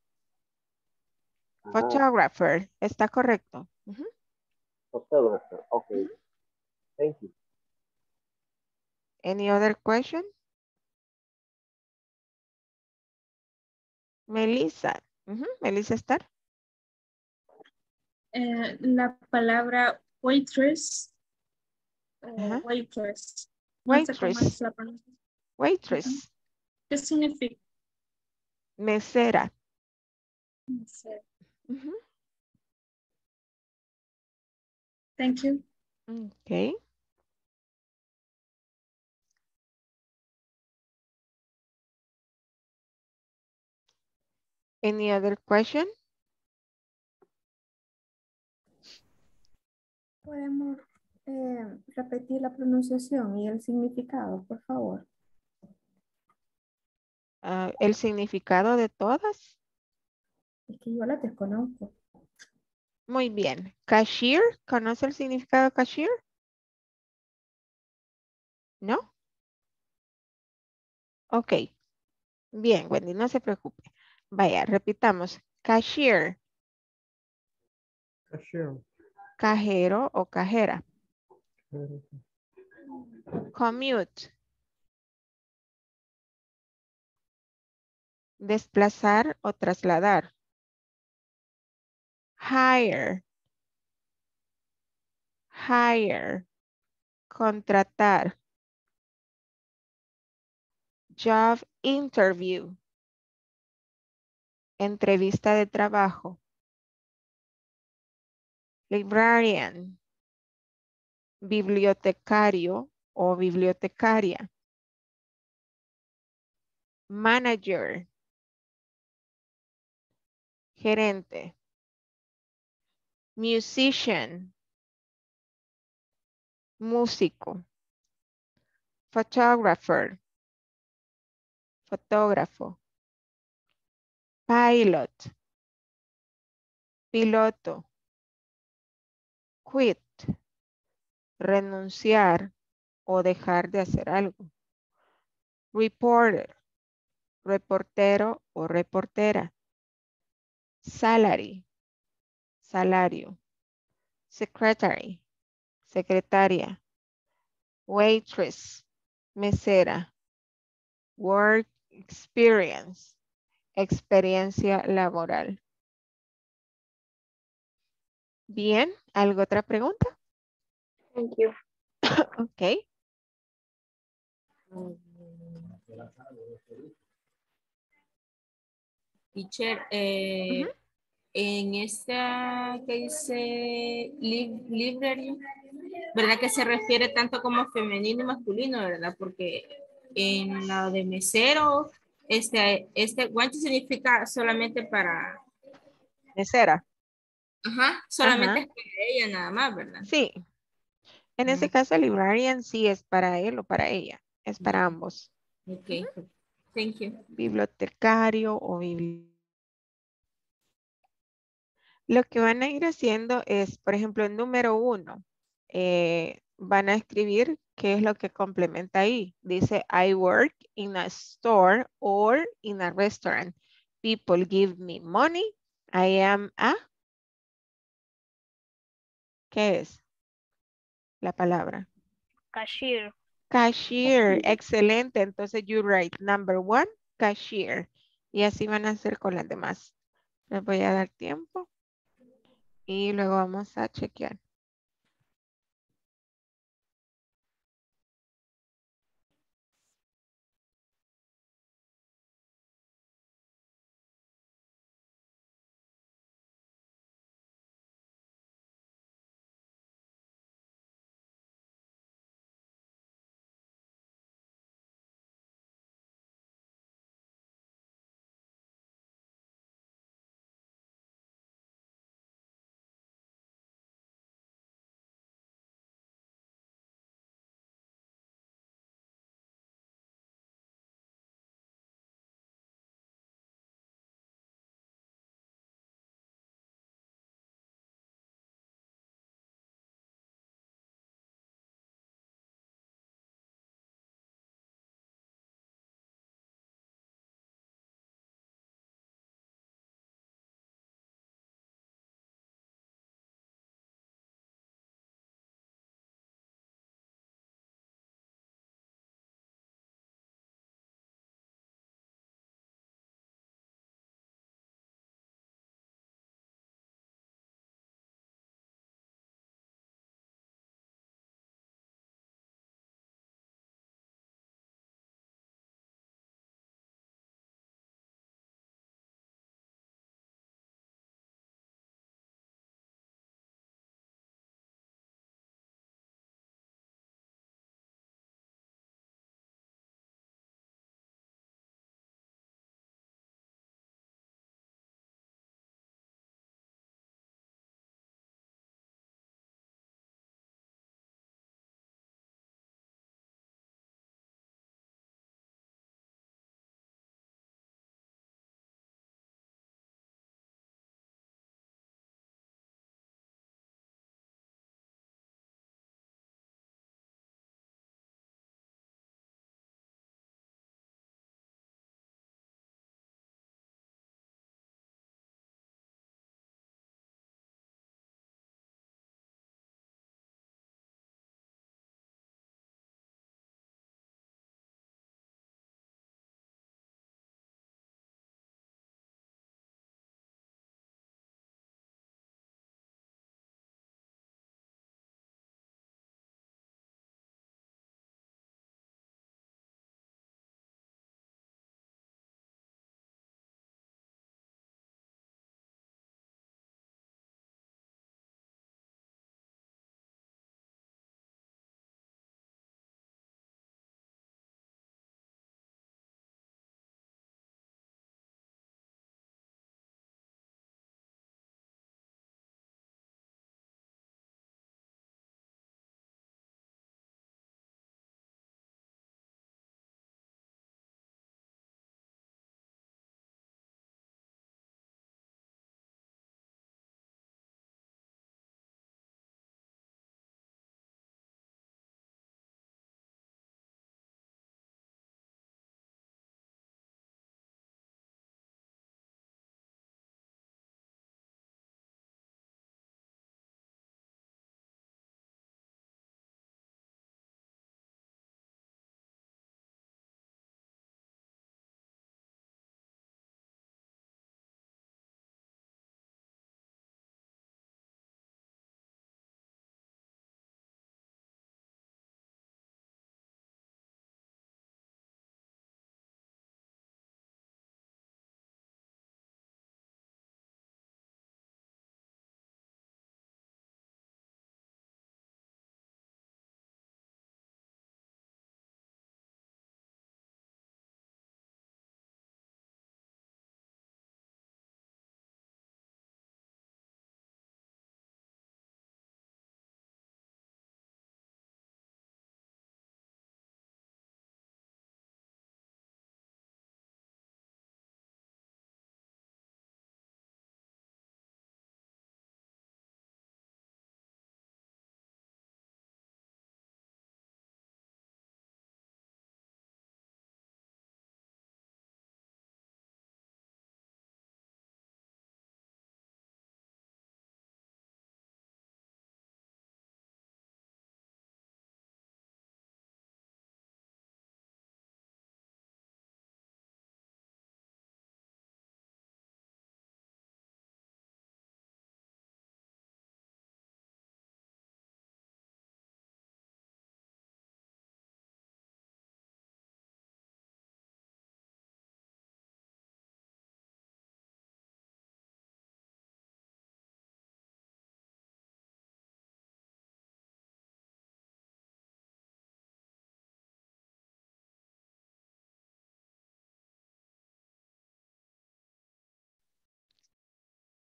Ajá, Photographer, está correcto. Ujú. photographer, ok. Thank you. Any other question? Melissa. Ujú, Melissa Star. Eh, la palabra waitress o Ajá. waitress. No sé cómo Waitress. es la pronunciación. Waitress. ¿Qué significa? Mesera. No sé. Ujú. Thank you. Okay. Any other question? Podemos eh, repetir la pronunciación y el significado, por favor. Ah, el significado de todas. Es que yo la desconozco. Muy bien. Cashier. ¿Conoce el significado de cashier? ¿No? Ok. Bien, Wendy, no se preocupe. Vaya, repitamos. Cashier. Cashier. Cajero o cajera. Commute. Desplazar o trasladar. Hire. Hire. Contratar. Job interview. Entrevista de trabajo. Librarian. Bibliotecario o bibliotecaria. Manager. Gerente. Musician. Músico. Photographer. Fotógrafo. Pilot. Piloto. Quit. Renunciar o dejar de hacer algo. Reporter. Reportero o reportera. Salary, salario. Secretary, secretaria. Waitress, mesera. Work experience, experiencia laboral. Bien, ¿algo otra pregunta? Thank you. Ok. Teacher, eh, Ujú. en esta que dice lib- library, ¿verdad que se refiere tanto como femenino y masculino, verdad? Porque en la de mesero, este, este guanche significa solamente para, Mesera. ajá, solamente Ajá. es para ella nada más, ¿verdad? Sí. En ese Mm, caso, librarian sí es para él o para ella. Es para ambos. ok, thank you. Bibliotecario o bibli- Lo que van a ir haciendo es, por ejemplo, el número uno, eh, van a escribir qué es lo que complementa ahí. Dice, I work in a store or in a restaurant. People give me money. I am a, ¿qué es la palabra? Cashier. Cashier, excelente. Entonces, you write number one, cashier. Y así van a hacer con las demás. Les voy a dar tiempo y luego vamos a chequear.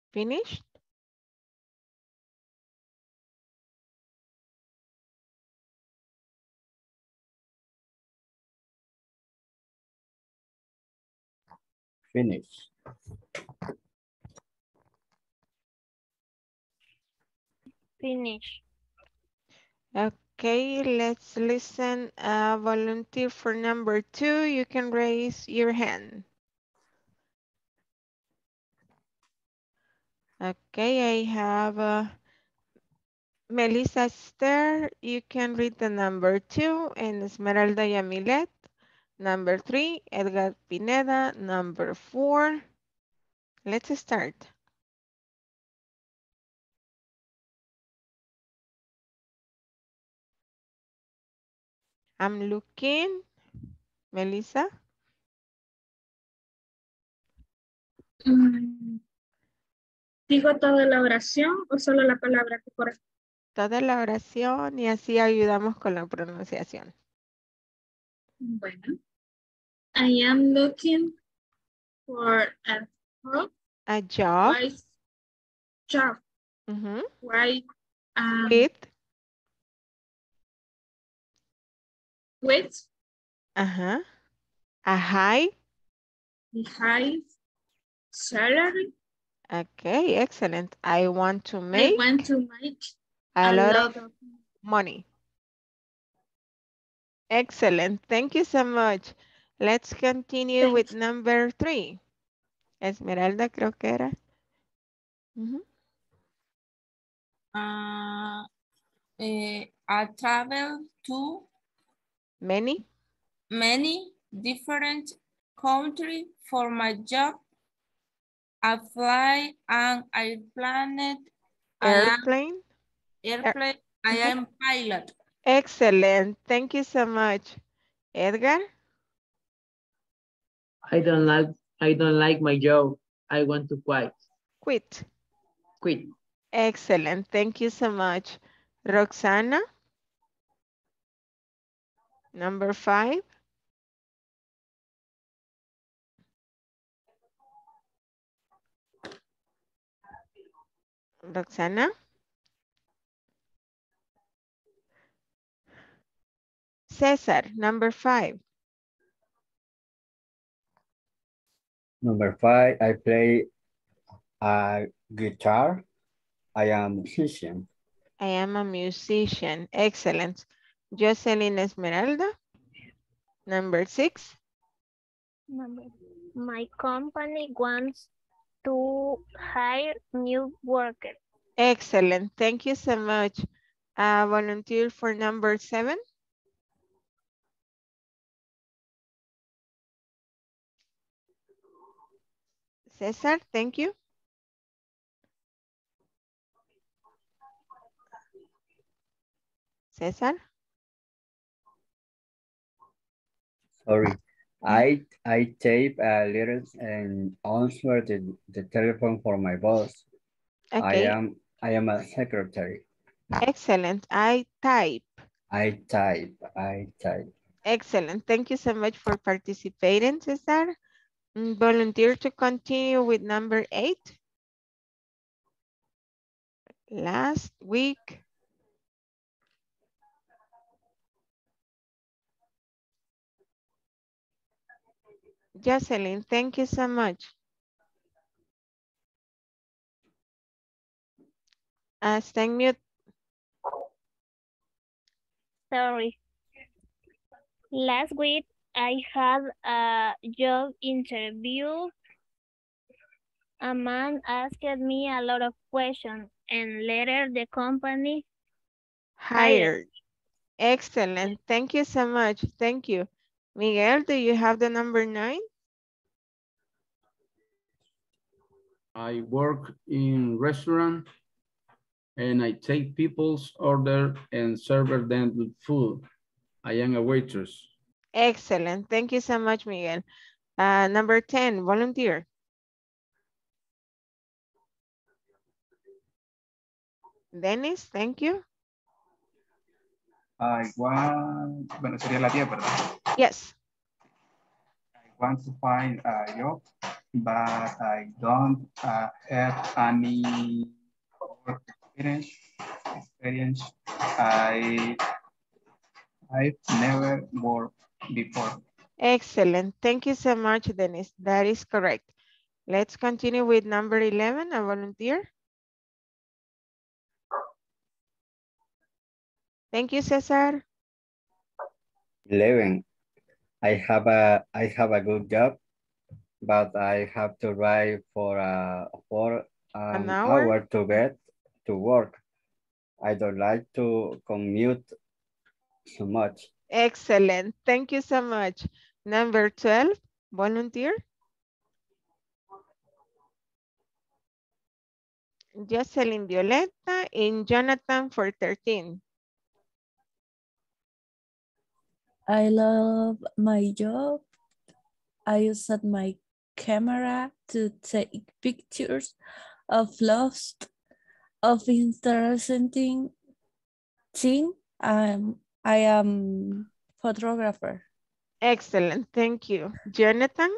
Finished? Finish. Finish. Okay, let's listen. Uh, volunteer for number two. You can raise your hand. Okay, I have uh, Melissa Esther. You can read the number two, and Esmeralda Yamilet. Number three, Edgar Pineda. Number four. Let's start. I'm looking. Melissa. Mm, ¿Digo toda la oración o solo la palabra que corresponde? Toda la oración y así ayudamos con la pronunciación. Bueno. I am looking for a job. A job. Right job. Mm-hmm. Right. Um, With. With. Uh-huh. A high. High salary. Okay, excellent. I want to make. I want to make a, a lot, lot of of money. Excellent. Thank you so much. Let's continue Thank with you. number three. Esmeralda, creo que era. Mm-hmm. Uh, eh, I travel to Many. many different countries for my job. I fly an airplane. Airplane. I am, airplane. I Mhm. am pilot. Excellent. Thank you so much. Edgar. I don't like I don't like my job. I want to quit. Quit. Quit. Excellent. Thank you so much. Roxana. Number five. Roxana. Cesar, number five. Number five, I play a guitar. I am a musician. I am a musician. Excellent. Jocelyn Esmeralda. Number six. Number. My company wants to hire new workers. Excellent. Thank you so much. Uh, volunteer for number seven. Cesar, thank you. Cesar. Sorry. I I tape a little and answer the, the telephone for my boss. Okay. I am I am a secretary. Excellent. I type. I type. I type. Excellent. Thank you so much for participating, Cesar. Mm, volunteer to continue with number eight. Last week. Jocelyn, thank you so much. Uh, stay mute. Sorry. Last week, I had a job interview. A man asked me a lot of questions, and later the company Hired. Excellent. Thank you so much. Thank you. Miguel, do you have the number nine? I work in restaurant and I take people's order and serve them with food. I am a waitress. Excellent. Thank you so much, Miguel. Uh, number ten, volunteer. Dennis, thank you. I want, bueno, sería la diez, ¿verdad? Yes. I want to find a job but I don't uh, have any work experience. experience. I, I've never worked before. Excellent. Thank you so much, Dennis. That is correct. Let's continue with number eleven, a volunteer. Thank you, Cesar. eleven. I have a I have a good job, but I have to drive for a for An an hour. hour to get to work. I don't like to commute so much. Excellent. Thank you so much. Number twelve, volunteer. Jocelyn Violeta and Jonathan for thirteen. I love my job. I use my camera to take pictures of lost, of interesting thing. Um, I am photographer. Excellent. Thank you. Jonathan,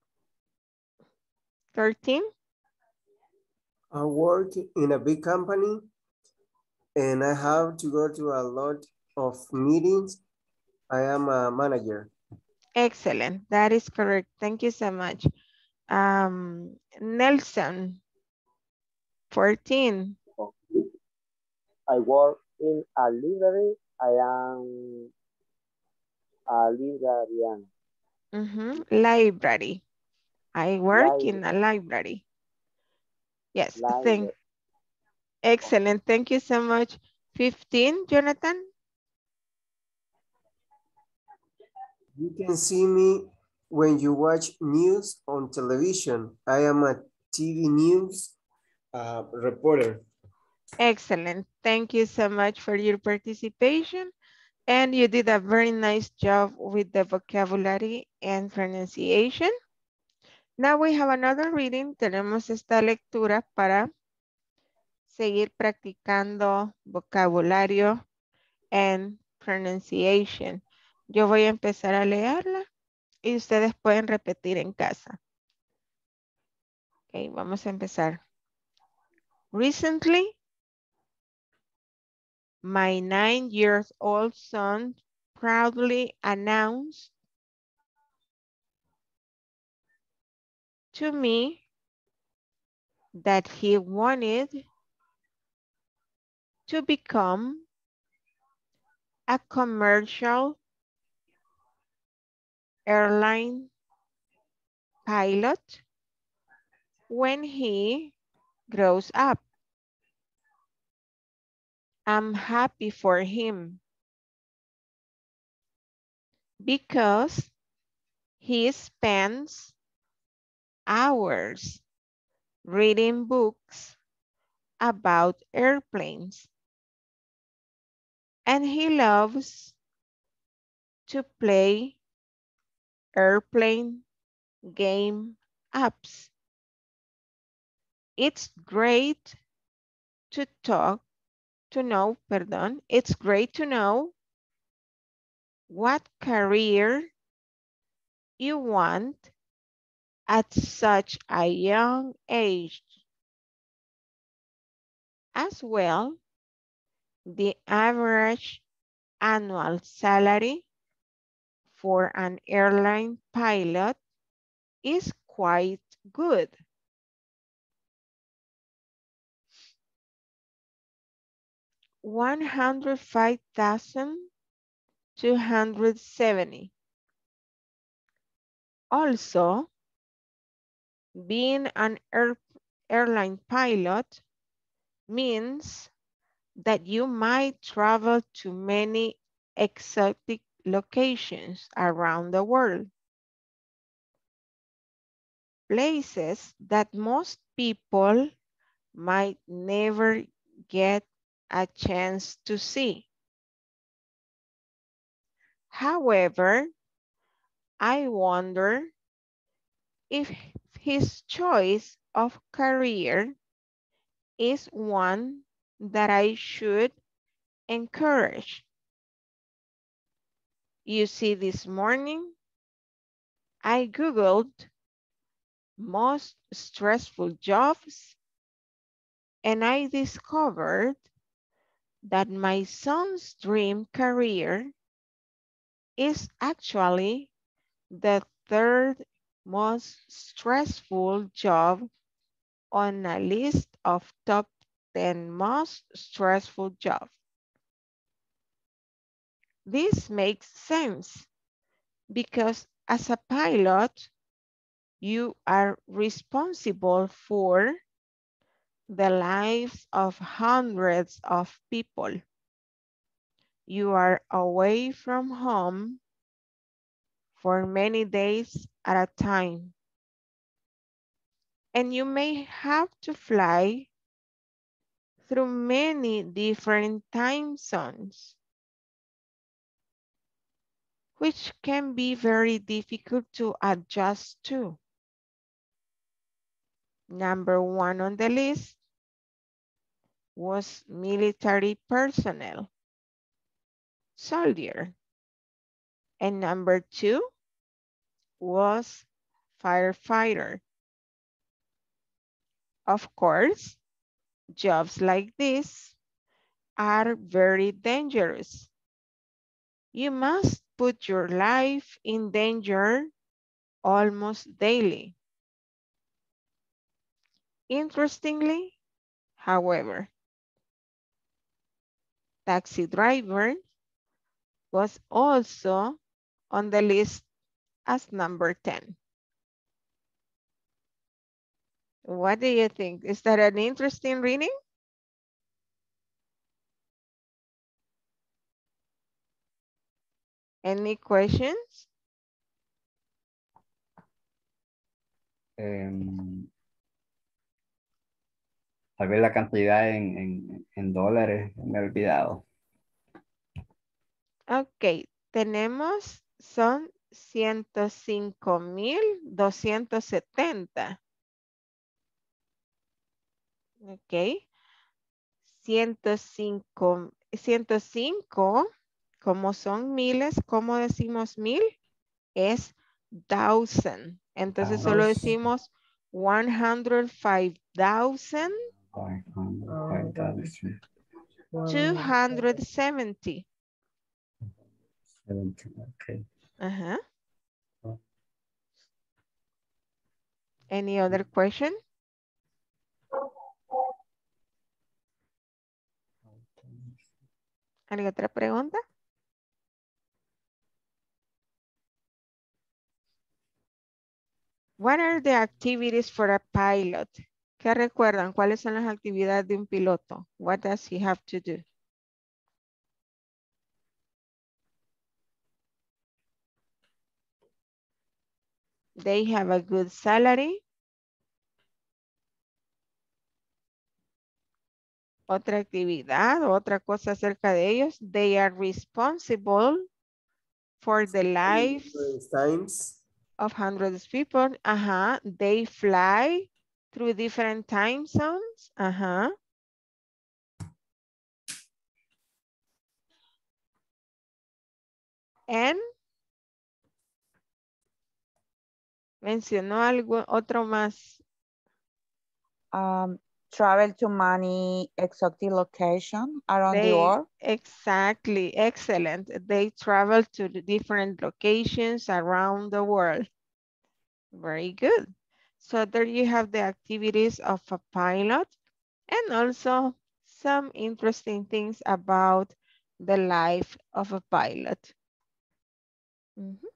thirteen. I work in a big company and I have to go to a lot of meetings. I am a manager. Excellent. That is correct. Thank you so much. Um, Nelson, fourteen. I work in a library. I am a librarian. Mm-hmm. Library. I work Li in a library. Yes, thank. library. Excellent. Thank you so much. fifteen, Jonathan. You can see me when you watch news on television. I am a T V news uh, reporter. Excellent. Thank you so much for your participation. And you did a very nice job with the vocabulary and pronunciation. Now we have another reading. Tenemos esta lectura para seguir practicando vocabulario and pronunciation. Yo voy a empezar a leerla y ustedes pueden repetir en casa. Ok, vamos a empezar. Recently, my nine years old son proudly announced to me that he wanted to become a commercial airline pilot when he grows up. I'm happy for him because he spends hours reading books about airplanes, and he loves to play airplane game apps. It's great to talk, to know, pardon, it's great to know what career you want at such a young age. As well, the average annual salary for an airline pilot is quite good. one hundred five thousand two hundred seventy. Also, being an air, airline pilot means that you might travel to many exotic locations around the world. Places that most people might never get a chance to see. However, I wonder if his choice of career is one that I should encourage. You see, this morning, I Googled most stressful jobs, and I discovered that my son's dream career is actually the third most stressful job on a list of top ten most stressful jobs. This makes sense because as a pilot, you are responsible for the lives of hundreds of people. You are away from home for many days at a time. And you may have to fly through many different time zones, which can be very difficult to adjust to. Number one on the list was military personnel, soldier. And number two was firefighter. Of course, jobs like this are very dangerous. You must put your life in danger almost daily. Interestingly, however, taxi driver was also on the list as number ten. What do you think? Is that an interesting reading? Any questions? Em, tal vez la cantidad en, en, en dólares, me he olvidado. Ok, tenemos, son ciento cinco mil doscientos setenta. Ok, ciento cinco, ciento cinco, como son miles, ¿cómo decimos mil? Es thousand. Entonces solo Thousand. decimos one hundred five thousand two hundred seventy. Okay. Uh-huh. Any other question? ¿Alguna otra pregunta? What are the activities for a pilot? ¿Qué recuerdan? ¿Cuáles son las actividades de un piloto? What does he have to do? They have a good salary. Otra actividad, otra cosa acerca de ellos. They are responsible for the lives times. of hundreds of people. Ajá. They fly through different time zones. Ajá. And mencionó algo, otro más. Um, travel to many exotic locations around They, the world. exactly, excellent. They travel to the different locations around the world. Very good. So there you have the activities of a pilot and also some interesting things about the life of a pilot. Mm-hmm.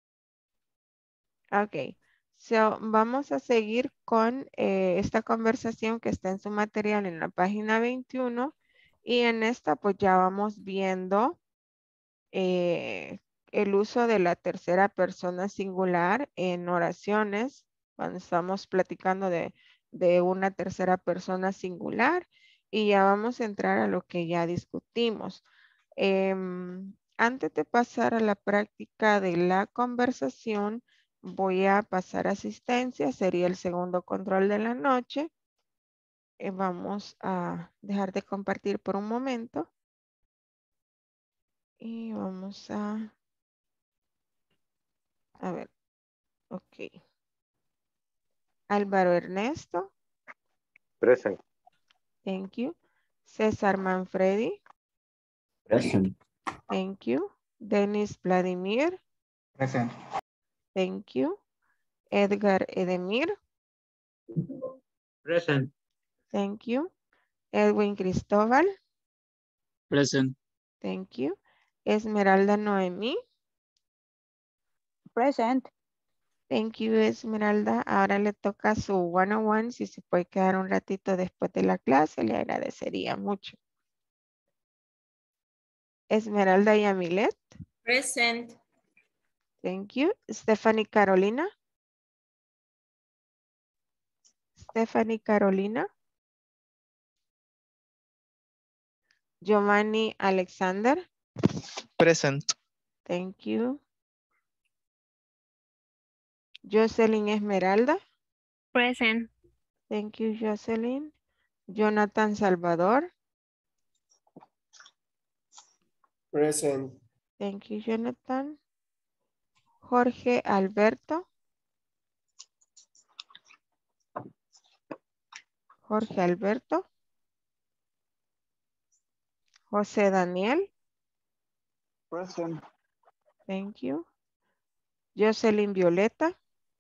Ok, so vamos a seguir con eh, esta conversación que está en su material en la página veintiuno y en esta pues ya vamos viendo eh, el uso de la tercera persona singular en oraciones cuando estamos platicando de, de una tercera persona singular y ya vamos a entrar a lo que ya discutimos. Em, antes de pasar a la práctica de la conversación, voy a pasar asistencia, sería el segundo control de la noche. Eh, vamos a dejar de compartir por un momento. Y vamos a... A ver, ok. Álvaro Ernesto. Present. Thank you. César Manfredi. Present. Thank you. Denis Vladimir. Present. Thank you. Edgar Edemir. Present. Thank you. Edwin Cristóbal. Present. Thank you. Esmeralda Noemí. Present. Thank you, Esmeralda. Ahora le toca su one on one. Si se puede quedar un ratito después de la clase, le agradecería mucho. Esmeralda Yamilet. Present. Thank you. Stephanie Carolina. Stephanie Carolina. Giovanni Alexander. Present. Thank you. Jocelyn Esmeralda. Present. Thank you, Jocelyn. Jonathan Salvador. Present. Thank you, Jonathan. Jorge Alberto. Jorge Alberto. José Daniel. Present. Thank you. Jocelyn Violeta.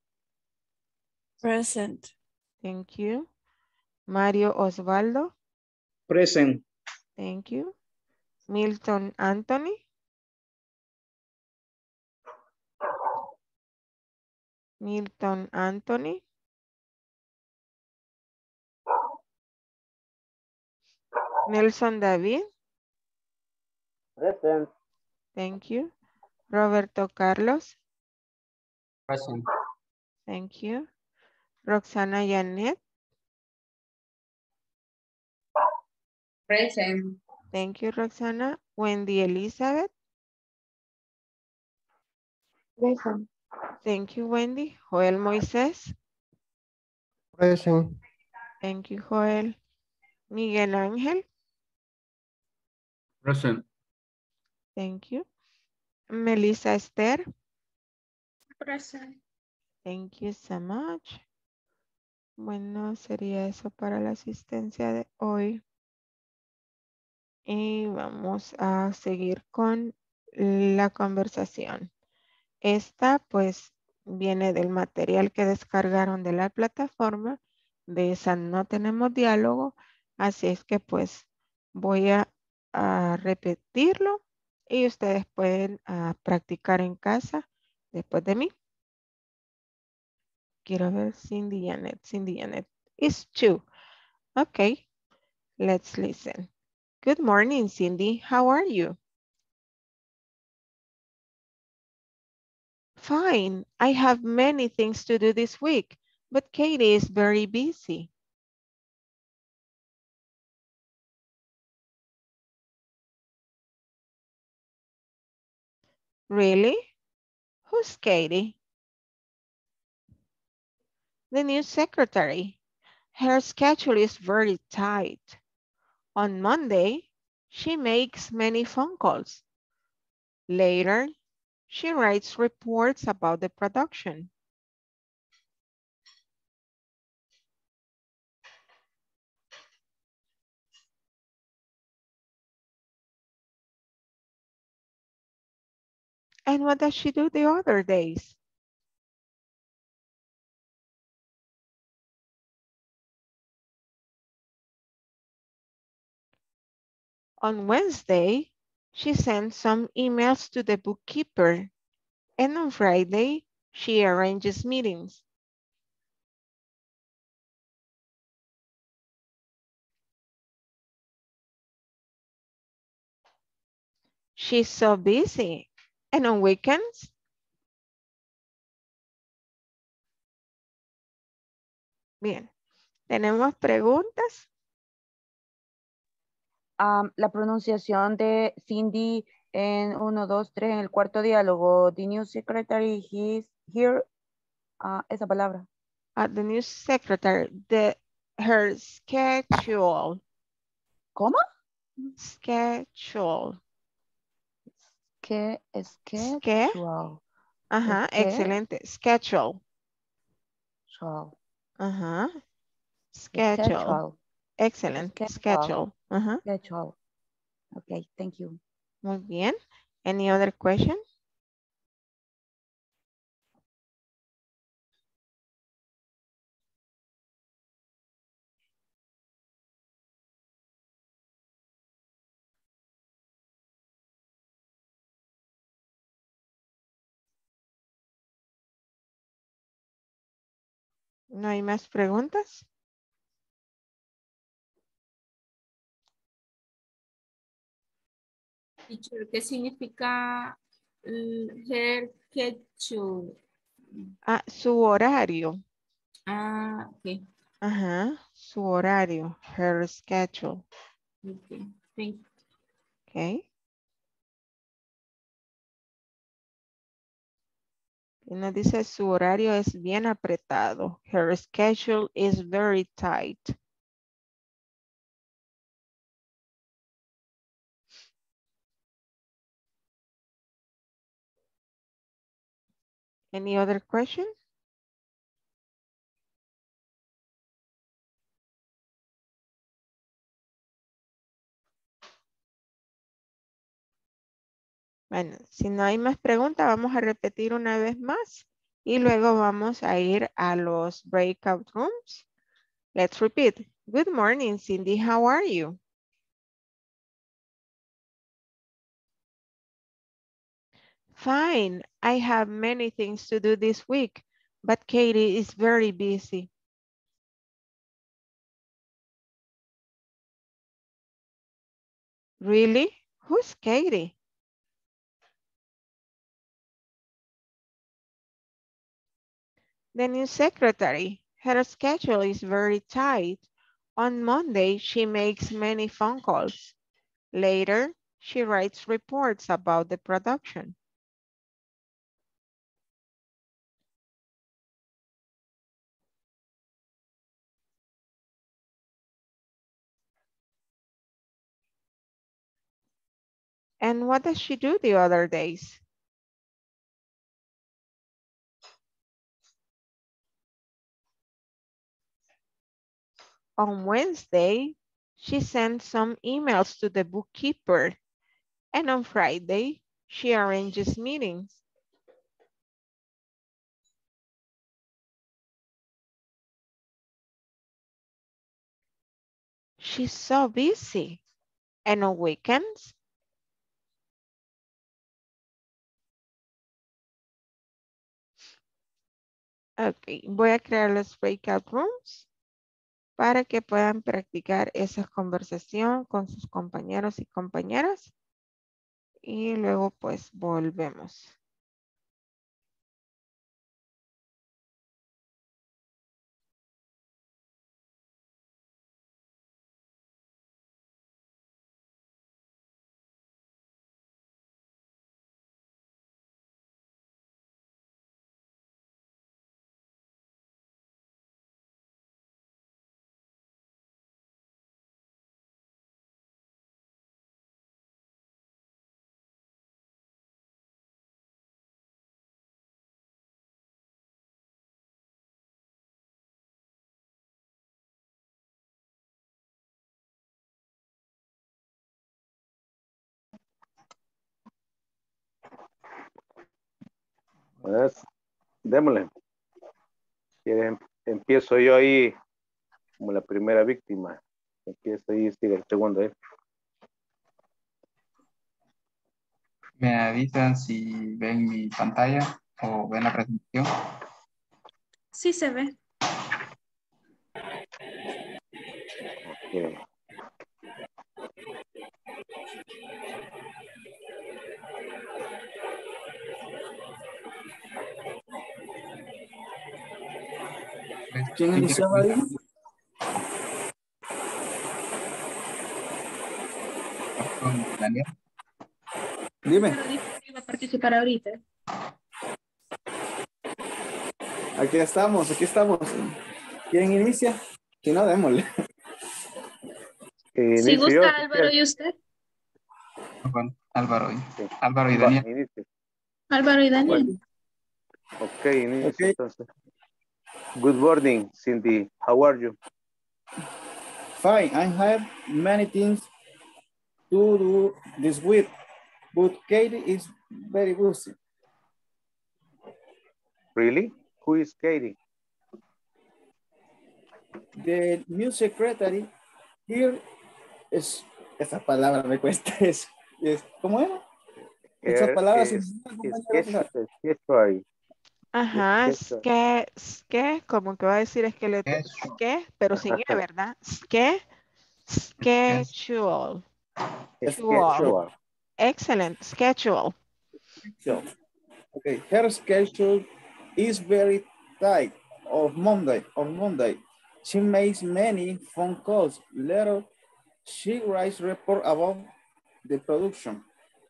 Present. Thank you. Mario Osvaldo. Present. Thank you. Milton Anthony. Milton Anthony. Nelson David. Present. Thank you. Roberto Carlos. Present. Thank you. Roxana Janet. Present. Thank you, Roxana. Wendy Elizabeth. Present. Thank you, Wendy. Joel Moisés. Present. Thank you, Joel. Miguel Ángel. Present. Thank you. Melissa Esther. Present. Thank you so much. Bueno, sería eso para la asistencia de hoy. Y vamos a seguir con la conversación. Esta pues viene del material que descargaron de la plataforma. De esa no tenemos diálogo. Así es que pues voy a, a repetirlo y ustedes pueden uh, practicar en casa después de mí. Quiero ver Cindy Janet. Cindy Janet. It's two. Okay. Let's listen. Good morning, Cindy. How are you? Fine. I have many things to do this week, but Katie is very busy. Really? Who's Katie? The new secretary. Her schedule is very tight. On Monday, she makes many phone calls. Later, she writes reports about the production. And what does she do the other days? On Wednesday, she sends some emails to the bookkeeper. And on Friday, she arranges meetings. She's so busy. And on weekends? Bien. ¿Tenemos preguntas? Um, la pronunciación de Cindy en uno, dos, tres, en el cuarto diálogo. The new secretary is here. Uh, esa palabra. Uh, the new secretary. The, her schedule. ¿Cómo? Schedule. Que, schedule. ¿Qué? Ajá, ¿Qué? excelente. Schedule. Schedule. Ajá. Schedule. Schedule. Excellent. Schedule. Schedule. Ajá. Schedule. Okay, thank you. Muy bien. Any other question? ¿No hay más preguntas? Teacher, ¿qué significa uh, her schedule? Ah, su horario. Ah, ok. Ajá, su horario. Her schedule. Okay. Thank you. Ok. Y nos dice su horario es bien apretado. Her schedule is very tight. Any other question? Bueno, si no hay más preguntas, vamos a repetir una vez más y luego vamos a ir a los breakout rooms. Let's repeat. Good morning, Cindy. How are you? Fine. I have many things to do this week, but Katie is very busy. Really? Who's Katie? The new secretary. Her schedule is very tight. On Monday, she makes many phone calls. Later, she writes reports about the production. And what does she do the other days? On Wednesday, she sends some emails to the bookkeeper. And on Friday, she arranges meetings. She's so busy. And on weekends? Ok, voy a crear los breakout rooms para que puedan practicar esa conversación con sus compañeros y compañeras. Y luego pues volvemos. Pues, démosle. ¿Quieren? Empiezo yo ahí como la primera víctima. Empiezo ahí, sigue el segundo. ¿eh? Me avisan si ven mi pantalla o ven la presentación. Sí se ve. Okay. ¿Quién iniciaba ahí? Daniel. Dime. Pero dijo que iba a participar ahorita. Aquí estamos, aquí estamos. ¿Quién inicia? Si no, démosle. Eh, Si inicio gusta, yo, si Álvaro, quieres. ¿y usted? Bueno, Álvaro y, Sí. Álvaro y Va, Daniel. inicio. Álvaro y Daniel. Bueno. Ok, inicio Okay. entonces. Good morning, Cindy. How are you? Fine, I have many things to do this week, but Katie is very busy. Really? Who is Katie? The new secretary here es, esa palabra me cuesta, es, es ¿cómo era? Esas Here palabras. is, is secretary. Ajá, Es es que, es que, como que va a decir esqueleto, es que, pero sin E, ¿verdad? Es que, schedule. Schedule. Excellent, schedule. So, okay, her schedule is very tight on Monday. On Monday, she makes many phone calls. Later, she writes report about the production.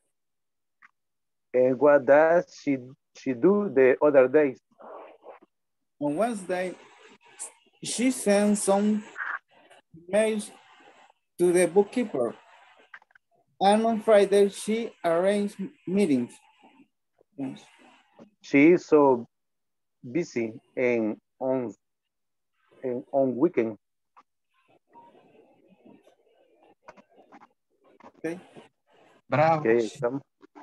And what does she she do the other days? On Wednesday, she sends some emails to the bookkeeper. And on Friday, she arranges meetings. Yes. She is so busy and on and on weekend. Okay. Bravo. Okay, estamos.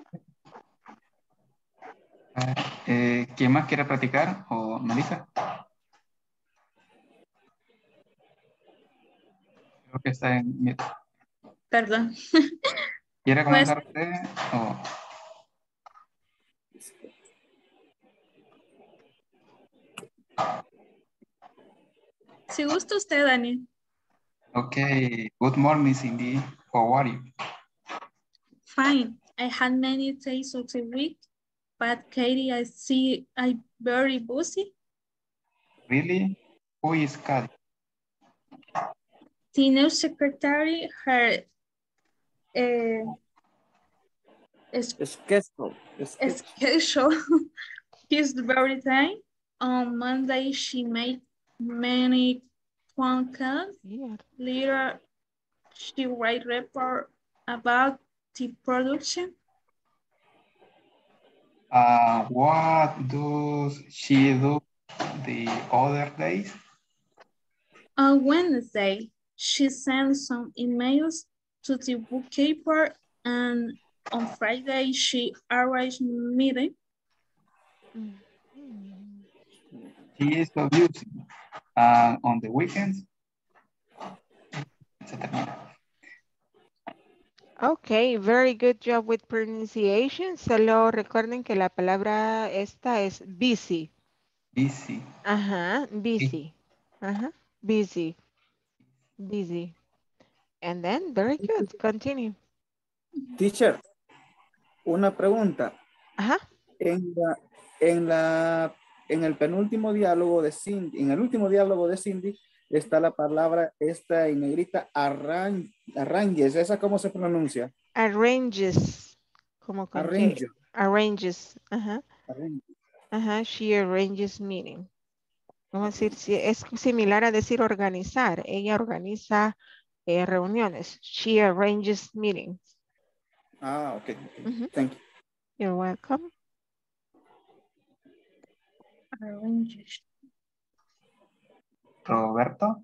Eh, ¿Quién más quiere practicar? ¿O Melissa? Creo que está en mute. Perdón. ¿Quiere Pues, comenzar usted? O... si gusta usted, Dani. Okay. Good morning, Cindy. How are you? Fine. I had many days of the week, but Katie, I see I'm very busy. Really? Who is Katie? The new secretary, her uh, Schedule. schedule is very tight. On Monday, she made many phone calls. Yeah. Later, she write report about the production. Uh, what does she do the other days? On Wednesday, she sent some emails to the bookkeeper, and on Friday, she arranged meeting. She is so busy. Uh, on the weekends? Okay, very good job with pronunciation. Solo recuerden que la palabra esta es busy. Busy. Ajá, busy. Ajá, busy. Busy. And then, very good. Continue. Teacher, una pregunta. Ajá. En la, en la, en el penúltimo diálogo de Cindy, en el último diálogo de Cindy, está la palabra esta en negrita, arran, arranges. ¿Esa cómo se pronuncia? Arranges. Como con Arrange. que- Arranges. Ajá. Arrange. Ajá, she arranges meeting. Vamos a decir, si es similar a decir organizar. Ella organiza eh, reuniones. She arranges meetings. Ah, ok. okay. Uh-huh. Thank you. You're welcome. Arranges. Roberto.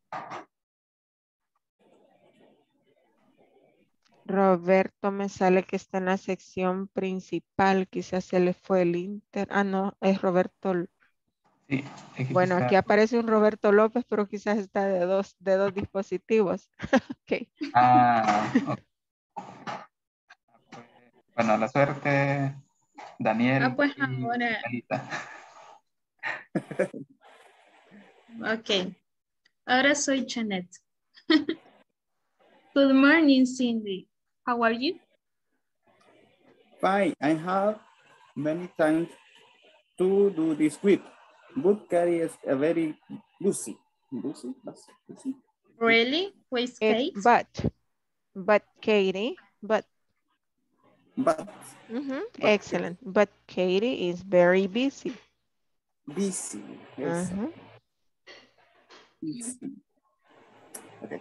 Roberto me sale que está en la sección principal. Quizás se le fue el inter. Ah, no, es Roberto. Sí, aquí Bueno, está. aquí aparece un Roberto López, pero quizás está de dos, de dos dispositivos. Ok. Ah, okay. Bueno, la suerte, Daniel. Ah, pues y ahora. Melissa. Ok. Ahora soy Janet. Good morning, Cindy. How are you? Fine. I have many times to do this week. But Carrie is a very busy. Busy? Busy? Really? Where's Kate? It's but. But Katie. But. But. Mm-hmm. But Excellent. But Katie is very busy. Busy. Yes. Uh-huh. Busy. Okay.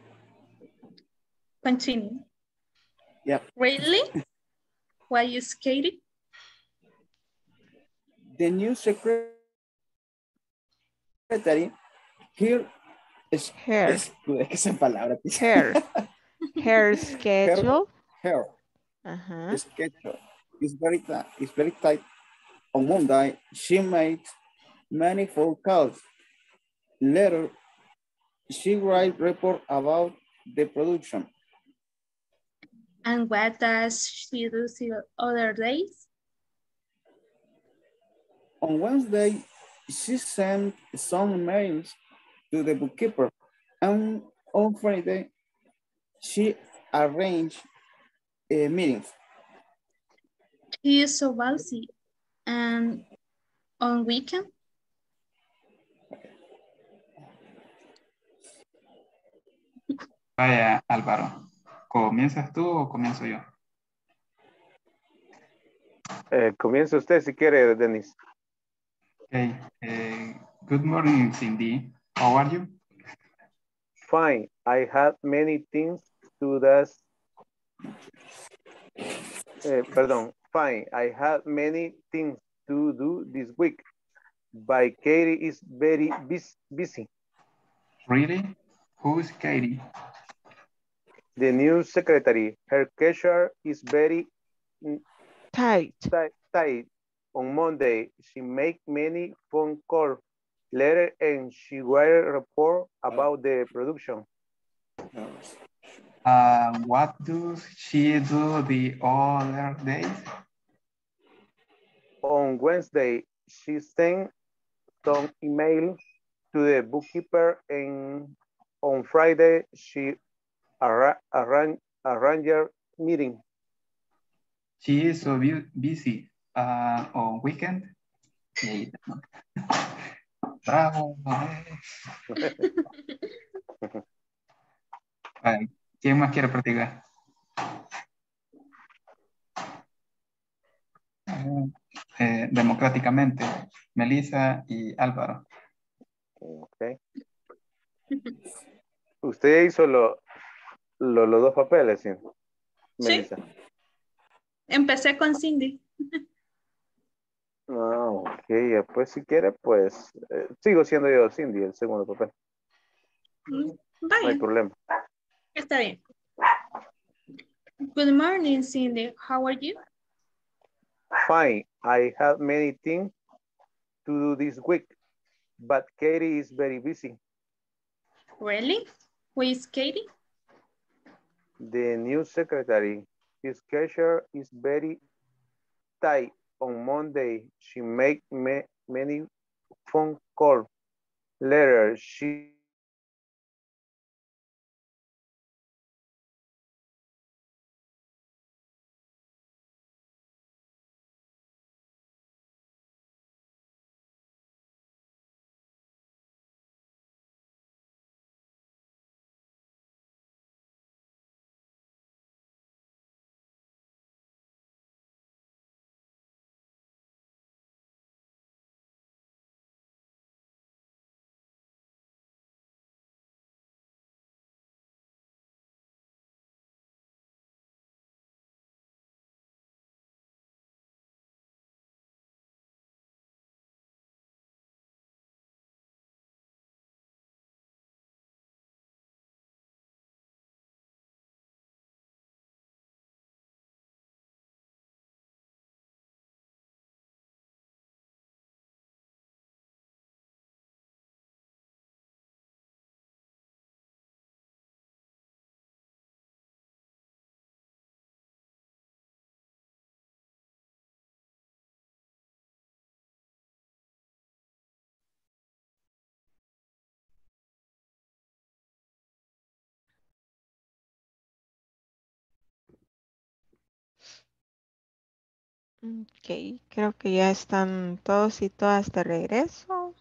Continue. Yep. Really? Why you Katie? The new secretary secretary, here is, Her. es, es que esa palabra. Her. Her schedule. Her, Uh-huh. schedule is very tight. Is very tight. On Monday, she made many phone calls. Later, she write report about the production. And what does she do the other days? On Wednesday, she sent some mails to the bookkeeper, and on Friday, she arranged uh, meetings. He is so wealthy. And on weekend? Vaya, Álvaro. ¿Comienzas tú o comienzo yo? Eh, comienza usted si quiere, Denis. Okay. Uh, good morning, Cindy. How are you? Fine. I had many things to do. Uh, pardon. Fine. I had many things to do this week, but Katie is very busy. Really? Who's Katie? The new secretary. Her schedule is very tight. tight. On Monday, she make many phone calls later and she will report about the production. Uh, what does she do the other days? On Wednesday, she sent some email to the bookkeeper, and on Friday, she arra arrange arranged meeting. She is so bu busy uh, on weekend. Bravo. Vale. ¿Quién más quiere practicar? Eh, democráticamente, Melissa y Álvaro. Okay. Usted hizo lo, lo, los dos papeles, ¿sí? Melissa. Sí. Empecé con Cindy. Ah, ok, pues si quiere, pues eh, sigo siendo yo Cindy, el segundo papel. Mm, no hay problema. Está bien. Good morning, Cindy. How are you? Fine. I have many things to do this week, but Katie is very busy. Really? Who is Katie? The new secretary. His schedule is very tight. On Monday, she make ma many phone calls. Later, she Ok, creo que ya están todos y todas de regreso.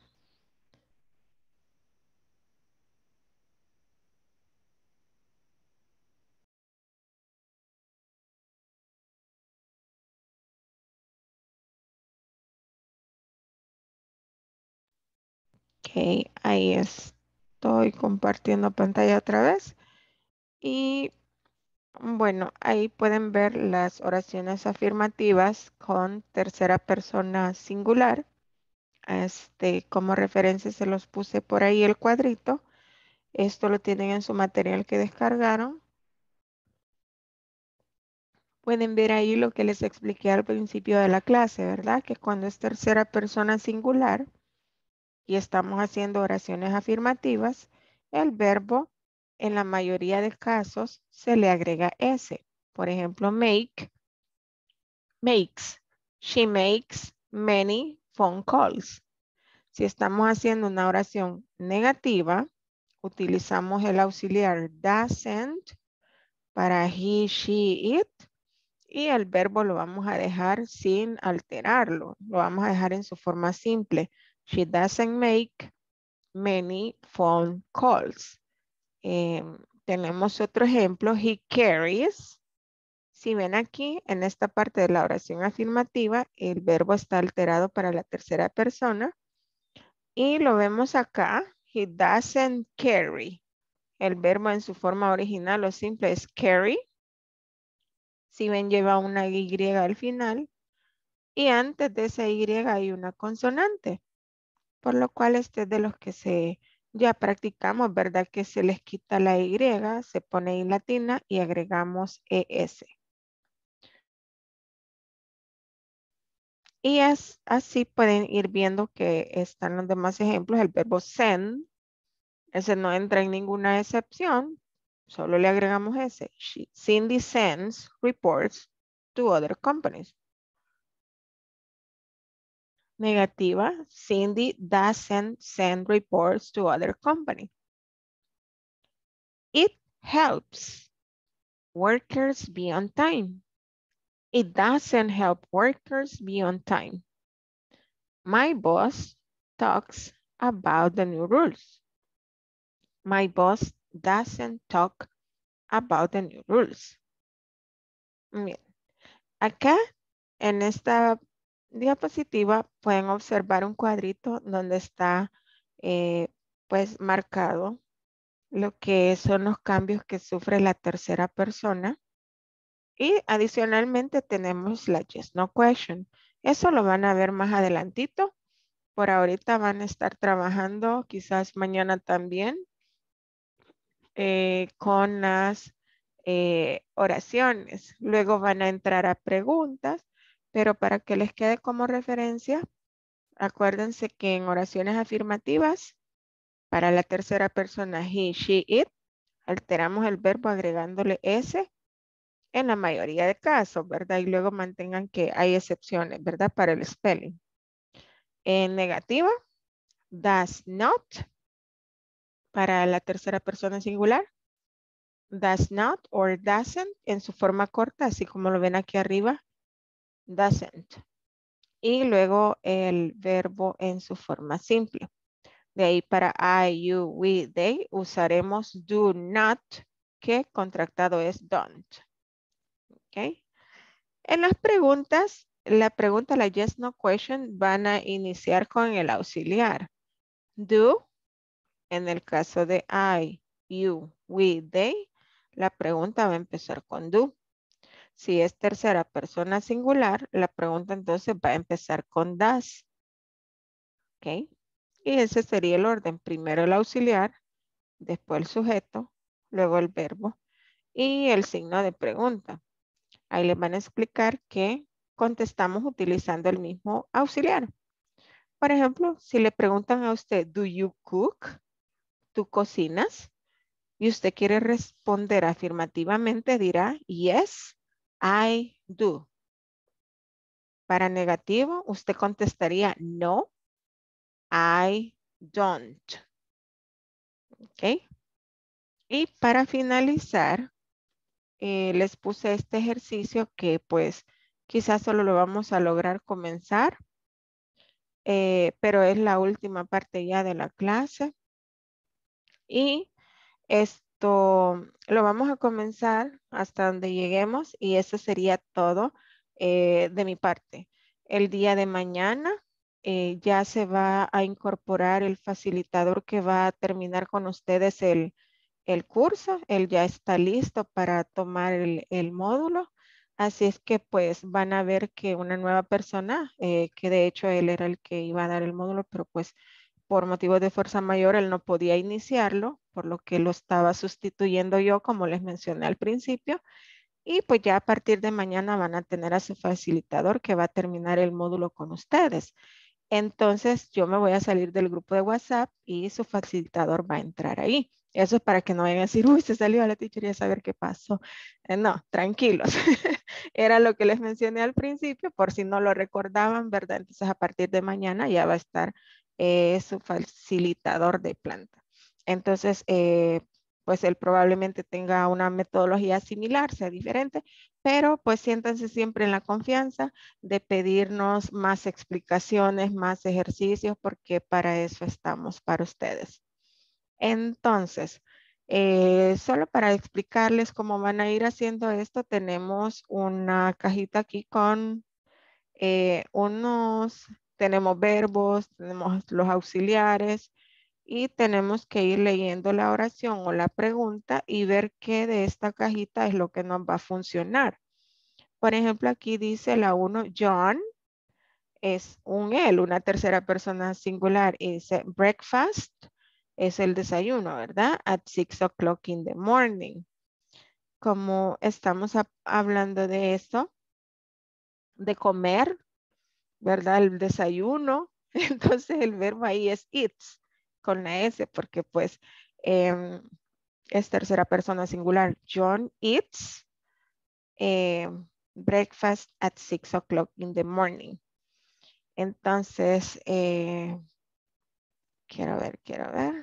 Ok, ahí estoy compartiendo pantalla otra vez. Y bueno, ahí pueden ver las oraciones afirmativas con tercera persona singular. Este, como referencia se los puse por ahí el cuadrito. Esto lo tienen en su material que descargaron. Pueden ver ahí lo que les expliqué al principio de la clase, ¿verdad? Que cuando es tercera persona singular y estamos haciendo oraciones afirmativas, el verbo en la mayoría de casos se le agrega S. Por ejemplo, make, makes. She makes many phone calls. Si estamos haciendo una oración negativa, utilizamos el auxiliar doesn't para he, she, it. Y el verbo lo vamos a dejar sin alterarlo. Lo vamos a dejar en su forma simple. She doesn't make many phone calls. Eh, tenemos otro ejemplo. He carries. Si ven aquí, en esta parte de la oración afirmativa, el verbo está alterado para la tercera persona. Y lo vemos acá. He doesn't carry. El verbo en su forma original o simple es carry. Si ven, lleva una Y al final. Y antes de esa Y hay una consonante. Por lo cual este es de los que se ya practicamos, ¿verdad? Que se les quita la Y, se pone I latina y agregamos E S. Y es, así pueden ir viendo que están los demás ejemplos. El verbo send, ese no entra en ninguna excepción. Solo le agregamos ese. She, Cindy sends reports to other companies. Negativa, Cindy doesn't send reports to other companies. It helps workers be on time. It doesn't help workers be on time. My boss talks about the new rules. My boss doesn't talk about the new rules. Bien. Acá, en esta diapositiva, pueden observar un cuadrito donde está eh, pues marcado lo que son los cambios que sufre la tercera persona. Y adicionalmente tenemos la yes, no question. Eso lo van a ver más adelantito. Por ahorita van a estar trabajando, quizás mañana también, eh, con las eh, oraciones. Luego van a entrar a preguntas, pero para que les quede como referencia, acuérdense que en oraciones afirmativas, para la tercera persona, he, she, it, alteramos el verbo agregándole S en la mayoría de casos, ¿verdad? Y luego mantengan que hay excepciones, ¿verdad? Para el spelling. En negativa, does not. Para la tercera persona singular, does not or doesn't en su forma corta, así como lo ven aquí arriba, doesn't. Y luego el verbo en su forma simple. De ahí para I, you, we, they usaremos do not, que contractado es don't. ¿Ok? En las preguntas, la pregunta, la yes, no question, van a iniciar con el auxiliar. Do, en el caso de I, you, we, they, la pregunta va a empezar con do. Si es tercera persona singular, la pregunta entonces va a empezar con does. ¿Ok? Y ese sería el orden. Primero el auxiliar, después el sujeto, luego el verbo y el signo de pregunta. Ahí les van a explicar que contestamos utilizando el mismo auxiliar. Por ejemplo, si le preguntan a usted, do you cook? ¿Tú cocinas? Y usted quiere responder afirmativamente, dirá, yes, I do. Para negativo, usted contestaría, no, I don't. ¿Ok? Y para finalizar, eh, les puse este ejercicio que pues quizás solo lo vamos a lograr comenzar, eh, pero es la última parte ya de la clase. Y esto lo vamos a comenzar hasta donde lleguemos y eso sería todo eh, de mi parte. El día de mañana eh, ya se va a incorporar el facilitador que va a terminar con ustedes el, el curso. Él ya está listo para tomar el, el módulo. Así es que pues van a ver que una nueva persona, eh, que de hecho él era el que iba a dar el módulo, pero pues por motivos de fuerza mayor él no podía iniciarlo, por lo que lo estaba sustituyendo yo, como les mencioné al principio. Y pues ya a partir de mañana van a tener a su facilitador que va a terminar el módulo con ustedes. Entonces yo me voy a salir del grupo de WhatsApp y su facilitador va a entrar ahí. Eso es para que no vayan a decir, uy, se salió a la teacher y a saber qué pasó. Eh, no, tranquilos. Era lo que les mencioné al principio, por si no lo recordaban, ¿verdad? Entonces a partir de mañana ya va a estar eh, su facilitador de planta. Entonces, eh, pues él probablemente tenga una metodología similar, sea diferente, pero pues siéntanse siempre en la confianza de pedirnos más explicaciones, más ejercicios, porque para eso estamos, para ustedes. Entonces, eh, solo para explicarles cómo van a ir haciendo esto, tenemos una cajita aquí con eh, unos, tenemos verbos, tenemos los auxiliares y tenemos que ir leyendo la oración o la pregunta y ver qué de esta cajita es lo que nos va a funcionar. Por ejemplo, aquí dice la uno, John es un él, una tercera persona singular. Y dice breakfast es el desayuno, ¿verdad? At six o'clock in the morning. Como estamos hablando de esto, de comer, ¿verdad? El desayuno. Entonces el verbo ahí es eats con la S porque pues eh, es tercera persona singular. John eats eh, breakfast at six o'clock in the morning. Entonces, eh, quiero ver, quiero ver.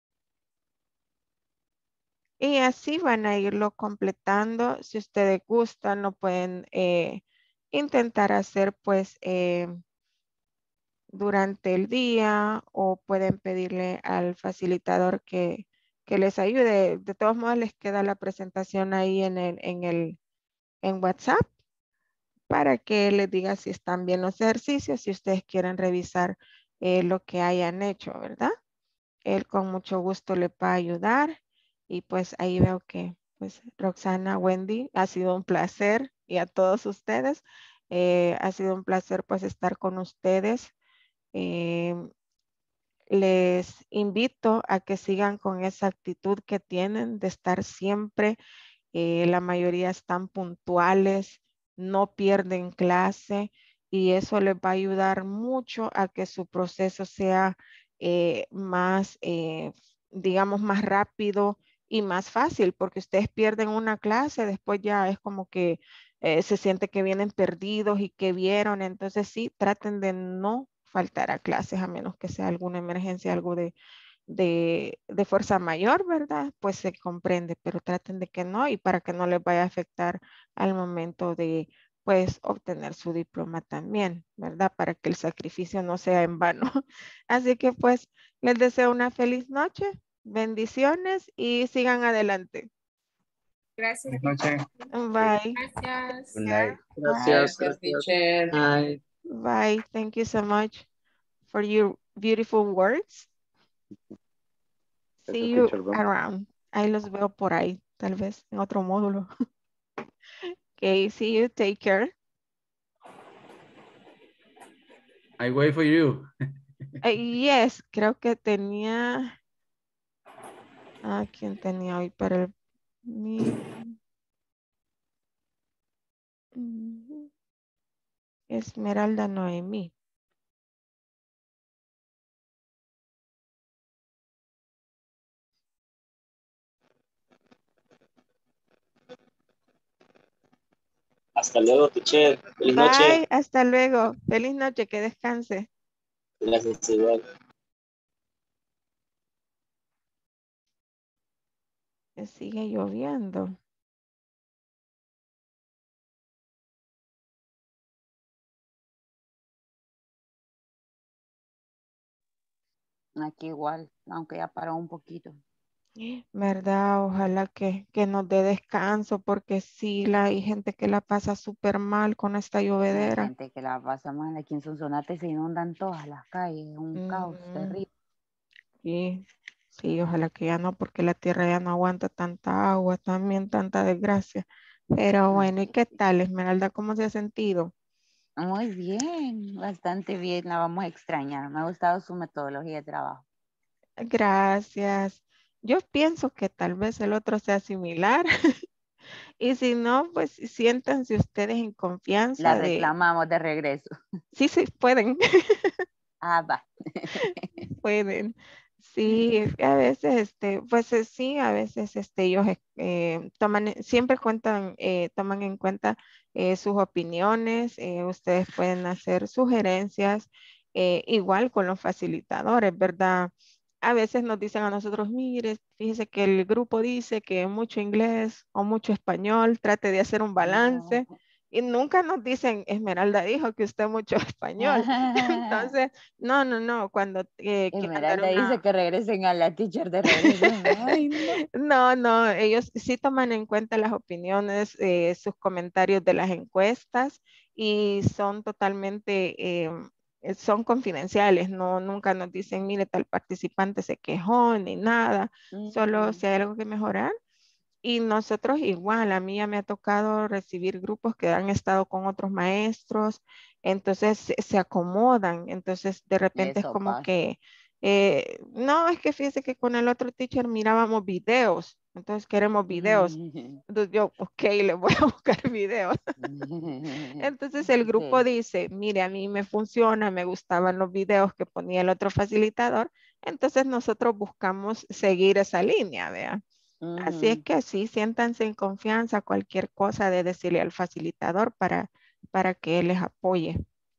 Y así van a irlo completando. Si ustedes gustan, lo pueden eh, intentar hacer pues eh, durante el día o pueden pedirle al facilitador que, que les ayude. De todos modos, les queda la presentación ahí en el, en el en WhatsApp para que les diga si están bien los ejercicios, si ustedes quieren revisar eh, lo que hayan hecho, ¿verdad? Él con mucho gusto le va a ayudar y pues ahí veo que pues Roxana, Wendy, ha sido un placer y a todos ustedes, eh, ha sido un placer pues estar con ustedes. Eh, les invito a que sigan con esa actitud que tienen de estar siempre, eh, la mayoría están puntuales, no pierden clase y eso les va a ayudar mucho a que su proceso sea eh, más, eh, digamos, más rápido y más fácil, porque ustedes pierden una clase, después ya es como que eh, se siente que vienen perdidos y que vieron, entonces sí, traten de no faltar a clases a menos que sea alguna emergencia, algo de, de, de fuerza mayor, ¿verdad? Pues se comprende, pero traten de que no y para que no les vaya a afectar al momento de, pues, obtener su diploma también, ¿verdad? Para que el sacrificio no sea en vano. Así que, pues, les deseo una feliz noche, bendiciones y sigan adelante. Gracias. Buenas noches. Bye. Gracias. Good night. Gracias, gracias. Ay, Bye. Thank you so much for your beautiful words. See you around. Ahí los veo por ahí, tal vez en otro módulo. Okay, see you. Take care. I wait for you. Uh, yes, creo que tenía. ¿A quién tenía hoy para el meeting? Ujú. Esmeralda Noemí. Hasta luego, teacher. Feliz Bye, noche. hasta luego. Feliz noche, que descanse. Gracias, igual. Que sigue lloviendo. Aquí igual, aunque ya paró un poquito. ¿Verdad? Ojalá que, que nos dé descanso, porque sí, la, hay gente que la pasa súper mal con esta Hay llovedera. gente que la pasa mal. Aquí en Sonsonate se inundan todas las calles. Es un caos Mm, terrible. sí, sí, ojalá que ya no, porque la tierra ya no aguanta tanta agua, también tanta desgracia. Pero bueno, ¿y qué tal, Esmeralda? ¿Cómo se ha sentido? Muy bien, bastante bien, la vamos a extrañar. Me ha gustado su metodología de trabajo. Gracias. Yo pienso que tal vez el otro sea similar. Y si no, pues siéntanse ustedes en La confianza de... reclamamos de regreso. Sí, sí, pueden. Ah, va. Pueden. Sí, a veces, este, pues eh, sí, a veces este, ellos eh, toman, en- siempre cuentan, eh, toman en cuenta eh, sus opiniones, eh, ustedes pueden hacer sugerencias, eh, igual con los facilitadores, ¿verdad? A veces nos dicen a nosotros, mire, fíjese que el grupo dice que mucho inglés o mucho español, trate de hacer un balance. No. Y nunca nos dicen, Esmeralda dijo que usted mucho español. Entonces, no, no, no, cuando eh, quieran dar Esmeralda dice una... que regresen a la teacher de regreso. Ay, no. No, no, ellos sí toman en cuenta las opiniones, eh, sus comentarios de las encuestas y son totalmente, eh, eh, son confidenciales, no, nunca nos dicen, mire, tal participante se quejó ni nada, solo si hay algo que mejorar. Y nosotros igual, a mí ya me ha tocado recibir grupos que han estado con otros maestros, entonces se, se acomodan, entonces de repente es Eso como pasa. que, eh, no, es que fíjese que con el otro teacher mirábamos videos, entonces queremos videos. Entonces yo, ok, le voy a buscar videos. Entonces el grupo Sí. dice, mire, a mí me funciona, me gustaban los videos que ponía el otro facilitador, entonces nosotros buscamos seguir esa línea, vea. Así es Ujú. que sí, siéntanse en confianza, cualquier cosa de decirle al facilitador para, para que él les apoye.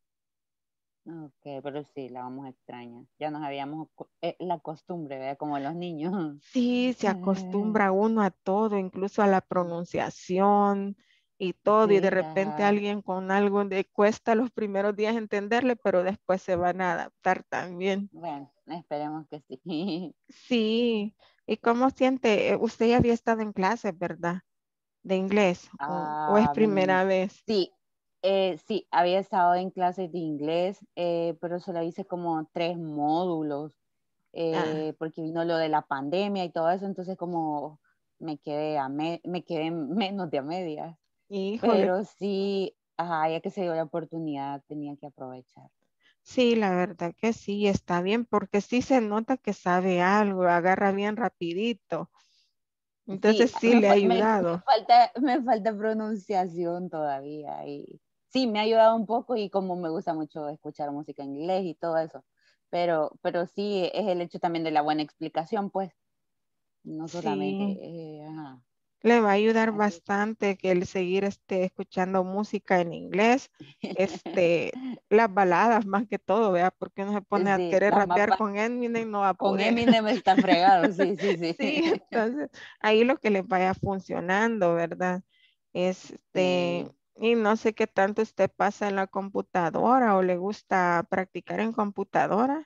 Ok, pero sí, la vamos a extrañar. Ya nos habíamos, co- eh, la costumbre, ¿verdad? Como los niños. Sí, se acostumbra uno a todo, incluso a la pronunciación y todo, y de Sí, repente ajá. alguien con algo de cuesta los primeros días entenderle, pero después se van a adaptar también. Bueno, esperemos que sí. Sí, ¿y cómo siente? Eh, Usted ya había estado en clases, ¿verdad? De inglés, o, o es Ah, mm, primera vez. sí, eh, sí, había estado en clases de inglés, eh, pero solo hice como tres módulos, Ah, eh, porque vino lo de la pandemia y todo eso, entonces como me quedé a me, me quedé menos de a medias, híjole. pero sí, ajá, ya que se dio la oportunidad, tenía que aprovechar. Sí, la verdad que sí, está bien, porque sí se nota que sabe algo, agarra bien rapidito. Sí, Entonces sí me, le ha fa- me, me ayudado. falta, me falta pronunciación todavía y sí, me ha ayudado un poco y como me gusta mucho escuchar música en inglés y todo eso, pero, pero sí es el hecho también de la buena explicación, pues, no solamente, Sí, eh, ajá, le va a ayudar así. bastante que el seguir este, escuchando música en inglés, este, las baladas más que todo, vea, porque uno se pone a Sí, querer las rapear mapas con Eminem, no va a con poder. Eminem está fregado, sí, sí, sí. Sí, entonces ahí lo que les vaya funcionando, ¿verdad? Este, Sí. y no sé qué tanto usted pasa en la computadora o le gusta practicar en computadora.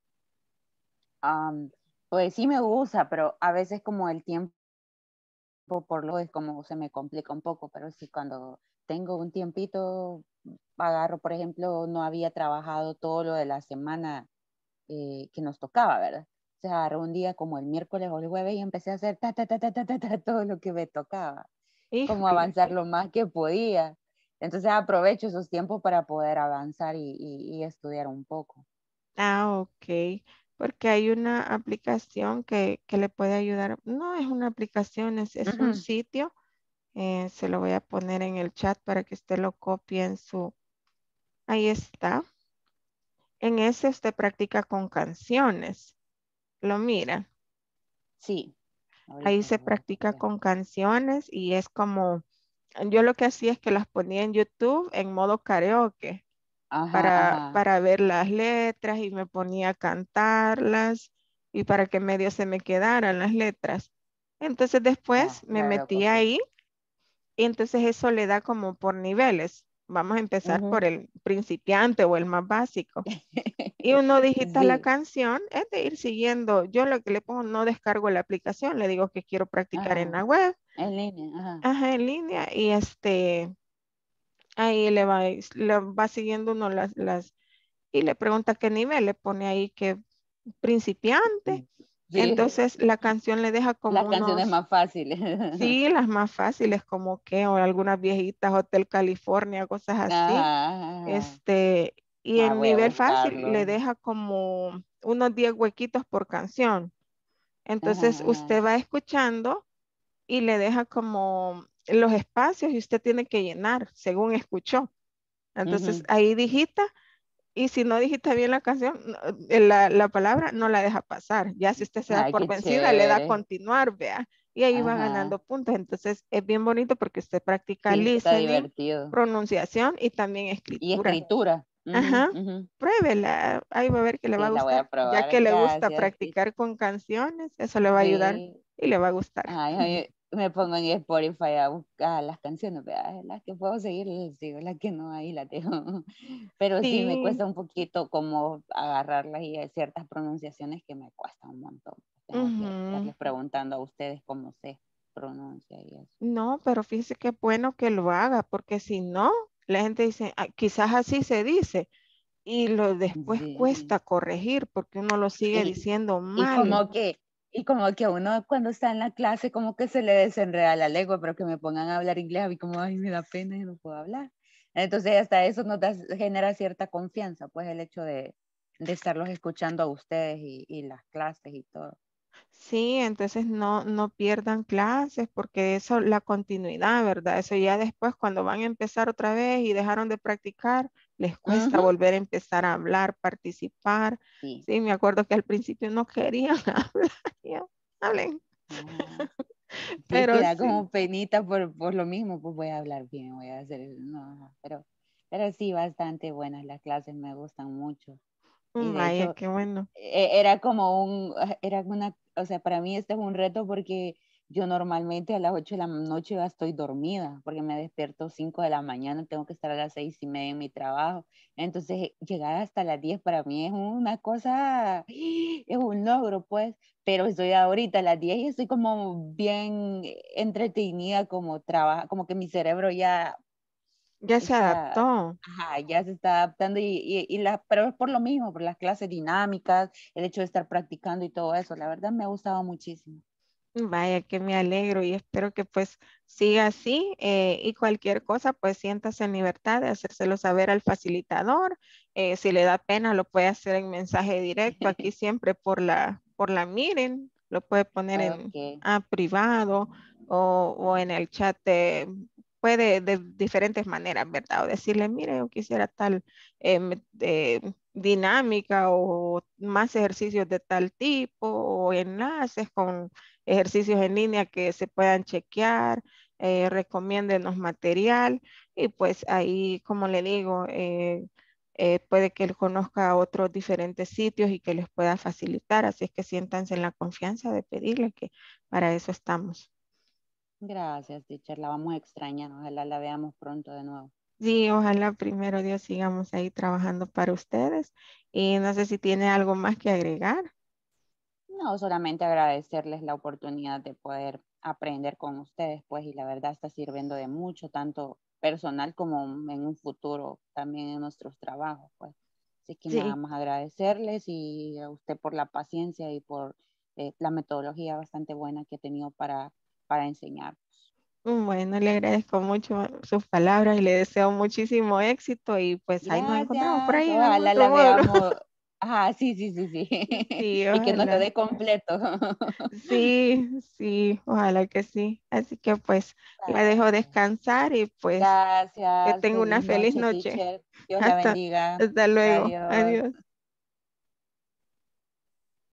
Am, pues sí me gusta, pero a veces como el tiempo por lo es como se me complica un poco, pero sí cuando tengo un tiempito, agarro, por ejemplo, no había trabajado todo lo de la semana eh, que nos tocaba, ¿verdad? O sea, agarré un día como el miércoles o el jueves y empecé a hacer ta, ta, ta, ta, ta, ta, ta, todo lo que me tocaba, como Híjole. avanzar lo más que podía. Entonces aprovecho esos tiempos para poder avanzar y, y, y estudiar un poco. Ah, ok. Porque hay una aplicación que, que le puede ayudar. No es una aplicación, es, es un Ujú. sitio. Eh, se lo voy a poner en el chat para que usted lo copie en su... Ahí está. En ese usted practica con canciones. Lo mira. Sí, Ahí ahorita se lo voy a practica copiar. con canciones y es como, yo lo que hacía es que las ponía en YouTube en modo karaoke Ajá, para, ajá. para ver las letras y me ponía a cantarlas y para que medio se me quedaran las letras. Entonces después Va, me ya lo metí copié. ahí y entonces eso le da como por niveles. Vamos a empezar por Ujú. el principiante o el más básico. Y uno digita la Sí, canción, es de ir siguiendo. Yo lo que le pongo, no descargo la aplicación, le digo que quiero practicar en ajá. la web, En línea, ajá. ajá, en línea, y este, ahí le va, le va siguiendo uno las, las, y le pregunta qué nivel, le pone ahí que principiante, Sí. Entonces la canción le deja como Las canciones unos... más fáciles. Sí, las más fáciles, como que, o algunas viejitas, Hotel California, cosas así. Ajá, ajá. Este, y Ah, en voy a nivel fácil le buscarlo. deja como unos diez huequitos por canción. Entonces Ajá, usted va escuchando y le deja como los espacios y usted tiene que llenar según escuchó. Entonces ujú. ahí digita y si no digita bien la canción, no, eh, la, la palabra no la deja pasar. Ya si usted se da Ay, por qué vencida, le da chévere. continuar, vea. Y ahí va Ajá. ganando puntos. Entonces es bien bonito porque usted practica Sí, está listening, divertido. pronunciación y también Y escritura. escritura. Ujú, Ajá. ujú. Pruébela. Ahí va a ver que le va a Sí, la voy a gustar. Ya probar. que le gusta Gracias, teacher. practicar con canciones, eso le va a ayudar Sí. y le va a gustar. Ay, ay, me pongo en Spotify a buscar las canciones, ¿verdad? Las que puedo seguir, las sigo, las que no, ahí las dejo. Pero sí, me Sí. cuesta un poquito como agarrarlas y hay ciertas pronunciaciones que me cuestan un montón. Tengo que Ujú. estarles preguntando a ustedes cómo se pronuncia y eso. No, pero fíjese que es bueno que lo haga, porque si no, la gente dice, "Ah, quizás así se dice, y lo después Sí. cuesta corregir porque uno lo sigue Y, diciendo y mal. como que, y como que a uno cuando está en la clase como que se le desenreda la lengua, pero que me pongan a hablar inglés, a mí como, ay, me da pena y no puedo hablar. Entonces hasta eso nos da, genera cierta confianza, pues el hecho de, de estarlos escuchando a ustedes y, y las clases y todo. Sí, entonces no, no pierdan clases porque eso, la continuidad, ¿verdad? Eso ya después cuando van a empezar otra vez y dejaron de practicar, les cuesta Ujú. volver a empezar a hablar, participar. Sí. Sí, me acuerdo que al principio no querían hablar. Yo, hablen. Ajá. Sí, es que Pero da sí, como penita por, por lo mismo, pues voy a hablar bien, voy a hacer, no, ajá, pero, pero sí, bastante buenas las clases, me gustan mucho. Y de vaya, hecho, qué bueno. e- era como un, era una, o sea, para mí este es un reto porque yo normalmente a las ocho de la noche ya estoy dormida, porque me despierto cinco de la mañana, tengo que estar a las seis y media en mi trabajo. Entonces, llegar hasta las diez para mí es una cosa, es un logro, pues, pero estoy ahorita a las diez y estoy como bien entretenida, como trabaja, como que mi cerebro ya Ya se está, adaptó. ajá, ya se está adaptando y, y, y la, pero es por lo mismo, por las clases dinámicas, el hecho de estar practicando y todo eso, la verdad me ha gustado muchísimo. Vaya, que me alegro y espero que pues siga así eh, y cualquier cosa pues siéntase en libertad de hacérselo saber al facilitador. Eh, si le da pena lo puede hacer en mensaje directo aquí siempre por la, por la miren, lo puede poner en Ok, ah, privado o, o en el chat, de- puede de diferentes maneras, ¿verdad? O decirle, mire, yo quisiera tal eh, me- eh, dinámica o más ejercicios de tal tipo o enlaces con ejercicios en línea que se puedan chequear, eh, recomiéndenos material y pues ahí, como le digo, eh, eh, puede que él conozca otros diferentes sitios y que les pueda facilitar, así es que siéntanse en la confianza de pedirle que para eso estamos. gracias, teacher, la vamos a extrañar, ojalá la veamos pronto de nuevo. Sí, ojalá primero Dios sigamos ahí trabajando para ustedes y no sé si tiene algo más que agregar. No, solamente agradecerles la oportunidad de poder aprender con ustedes, pues, y la verdad está sirviendo de mucho, tanto personal como en un futuro también en nuestros trabajos, pues. Así que nada Sí. más agradecerles y a usted por la paciencia y por eh, la metodología bastante buena que he tenido para, para enseñar. Bueno, le agradezco mucho sus palabras y le deseo muchísimo éxito y pues ahí nos encontramos por Gracias, ahí en algún ojalá otro la módulo. veamos. Ajá, sí, sí, sí, sí. Sí, Y que nos lo ojalá. dé completo. Sí, sí, ojalá que sí. Así que pues la dejo descansar y pues que Gracias, tenga una feliz feliz noche, noche. teacher. Dios la Hasta, bendiga. hasta luego. Adiós. Adiós.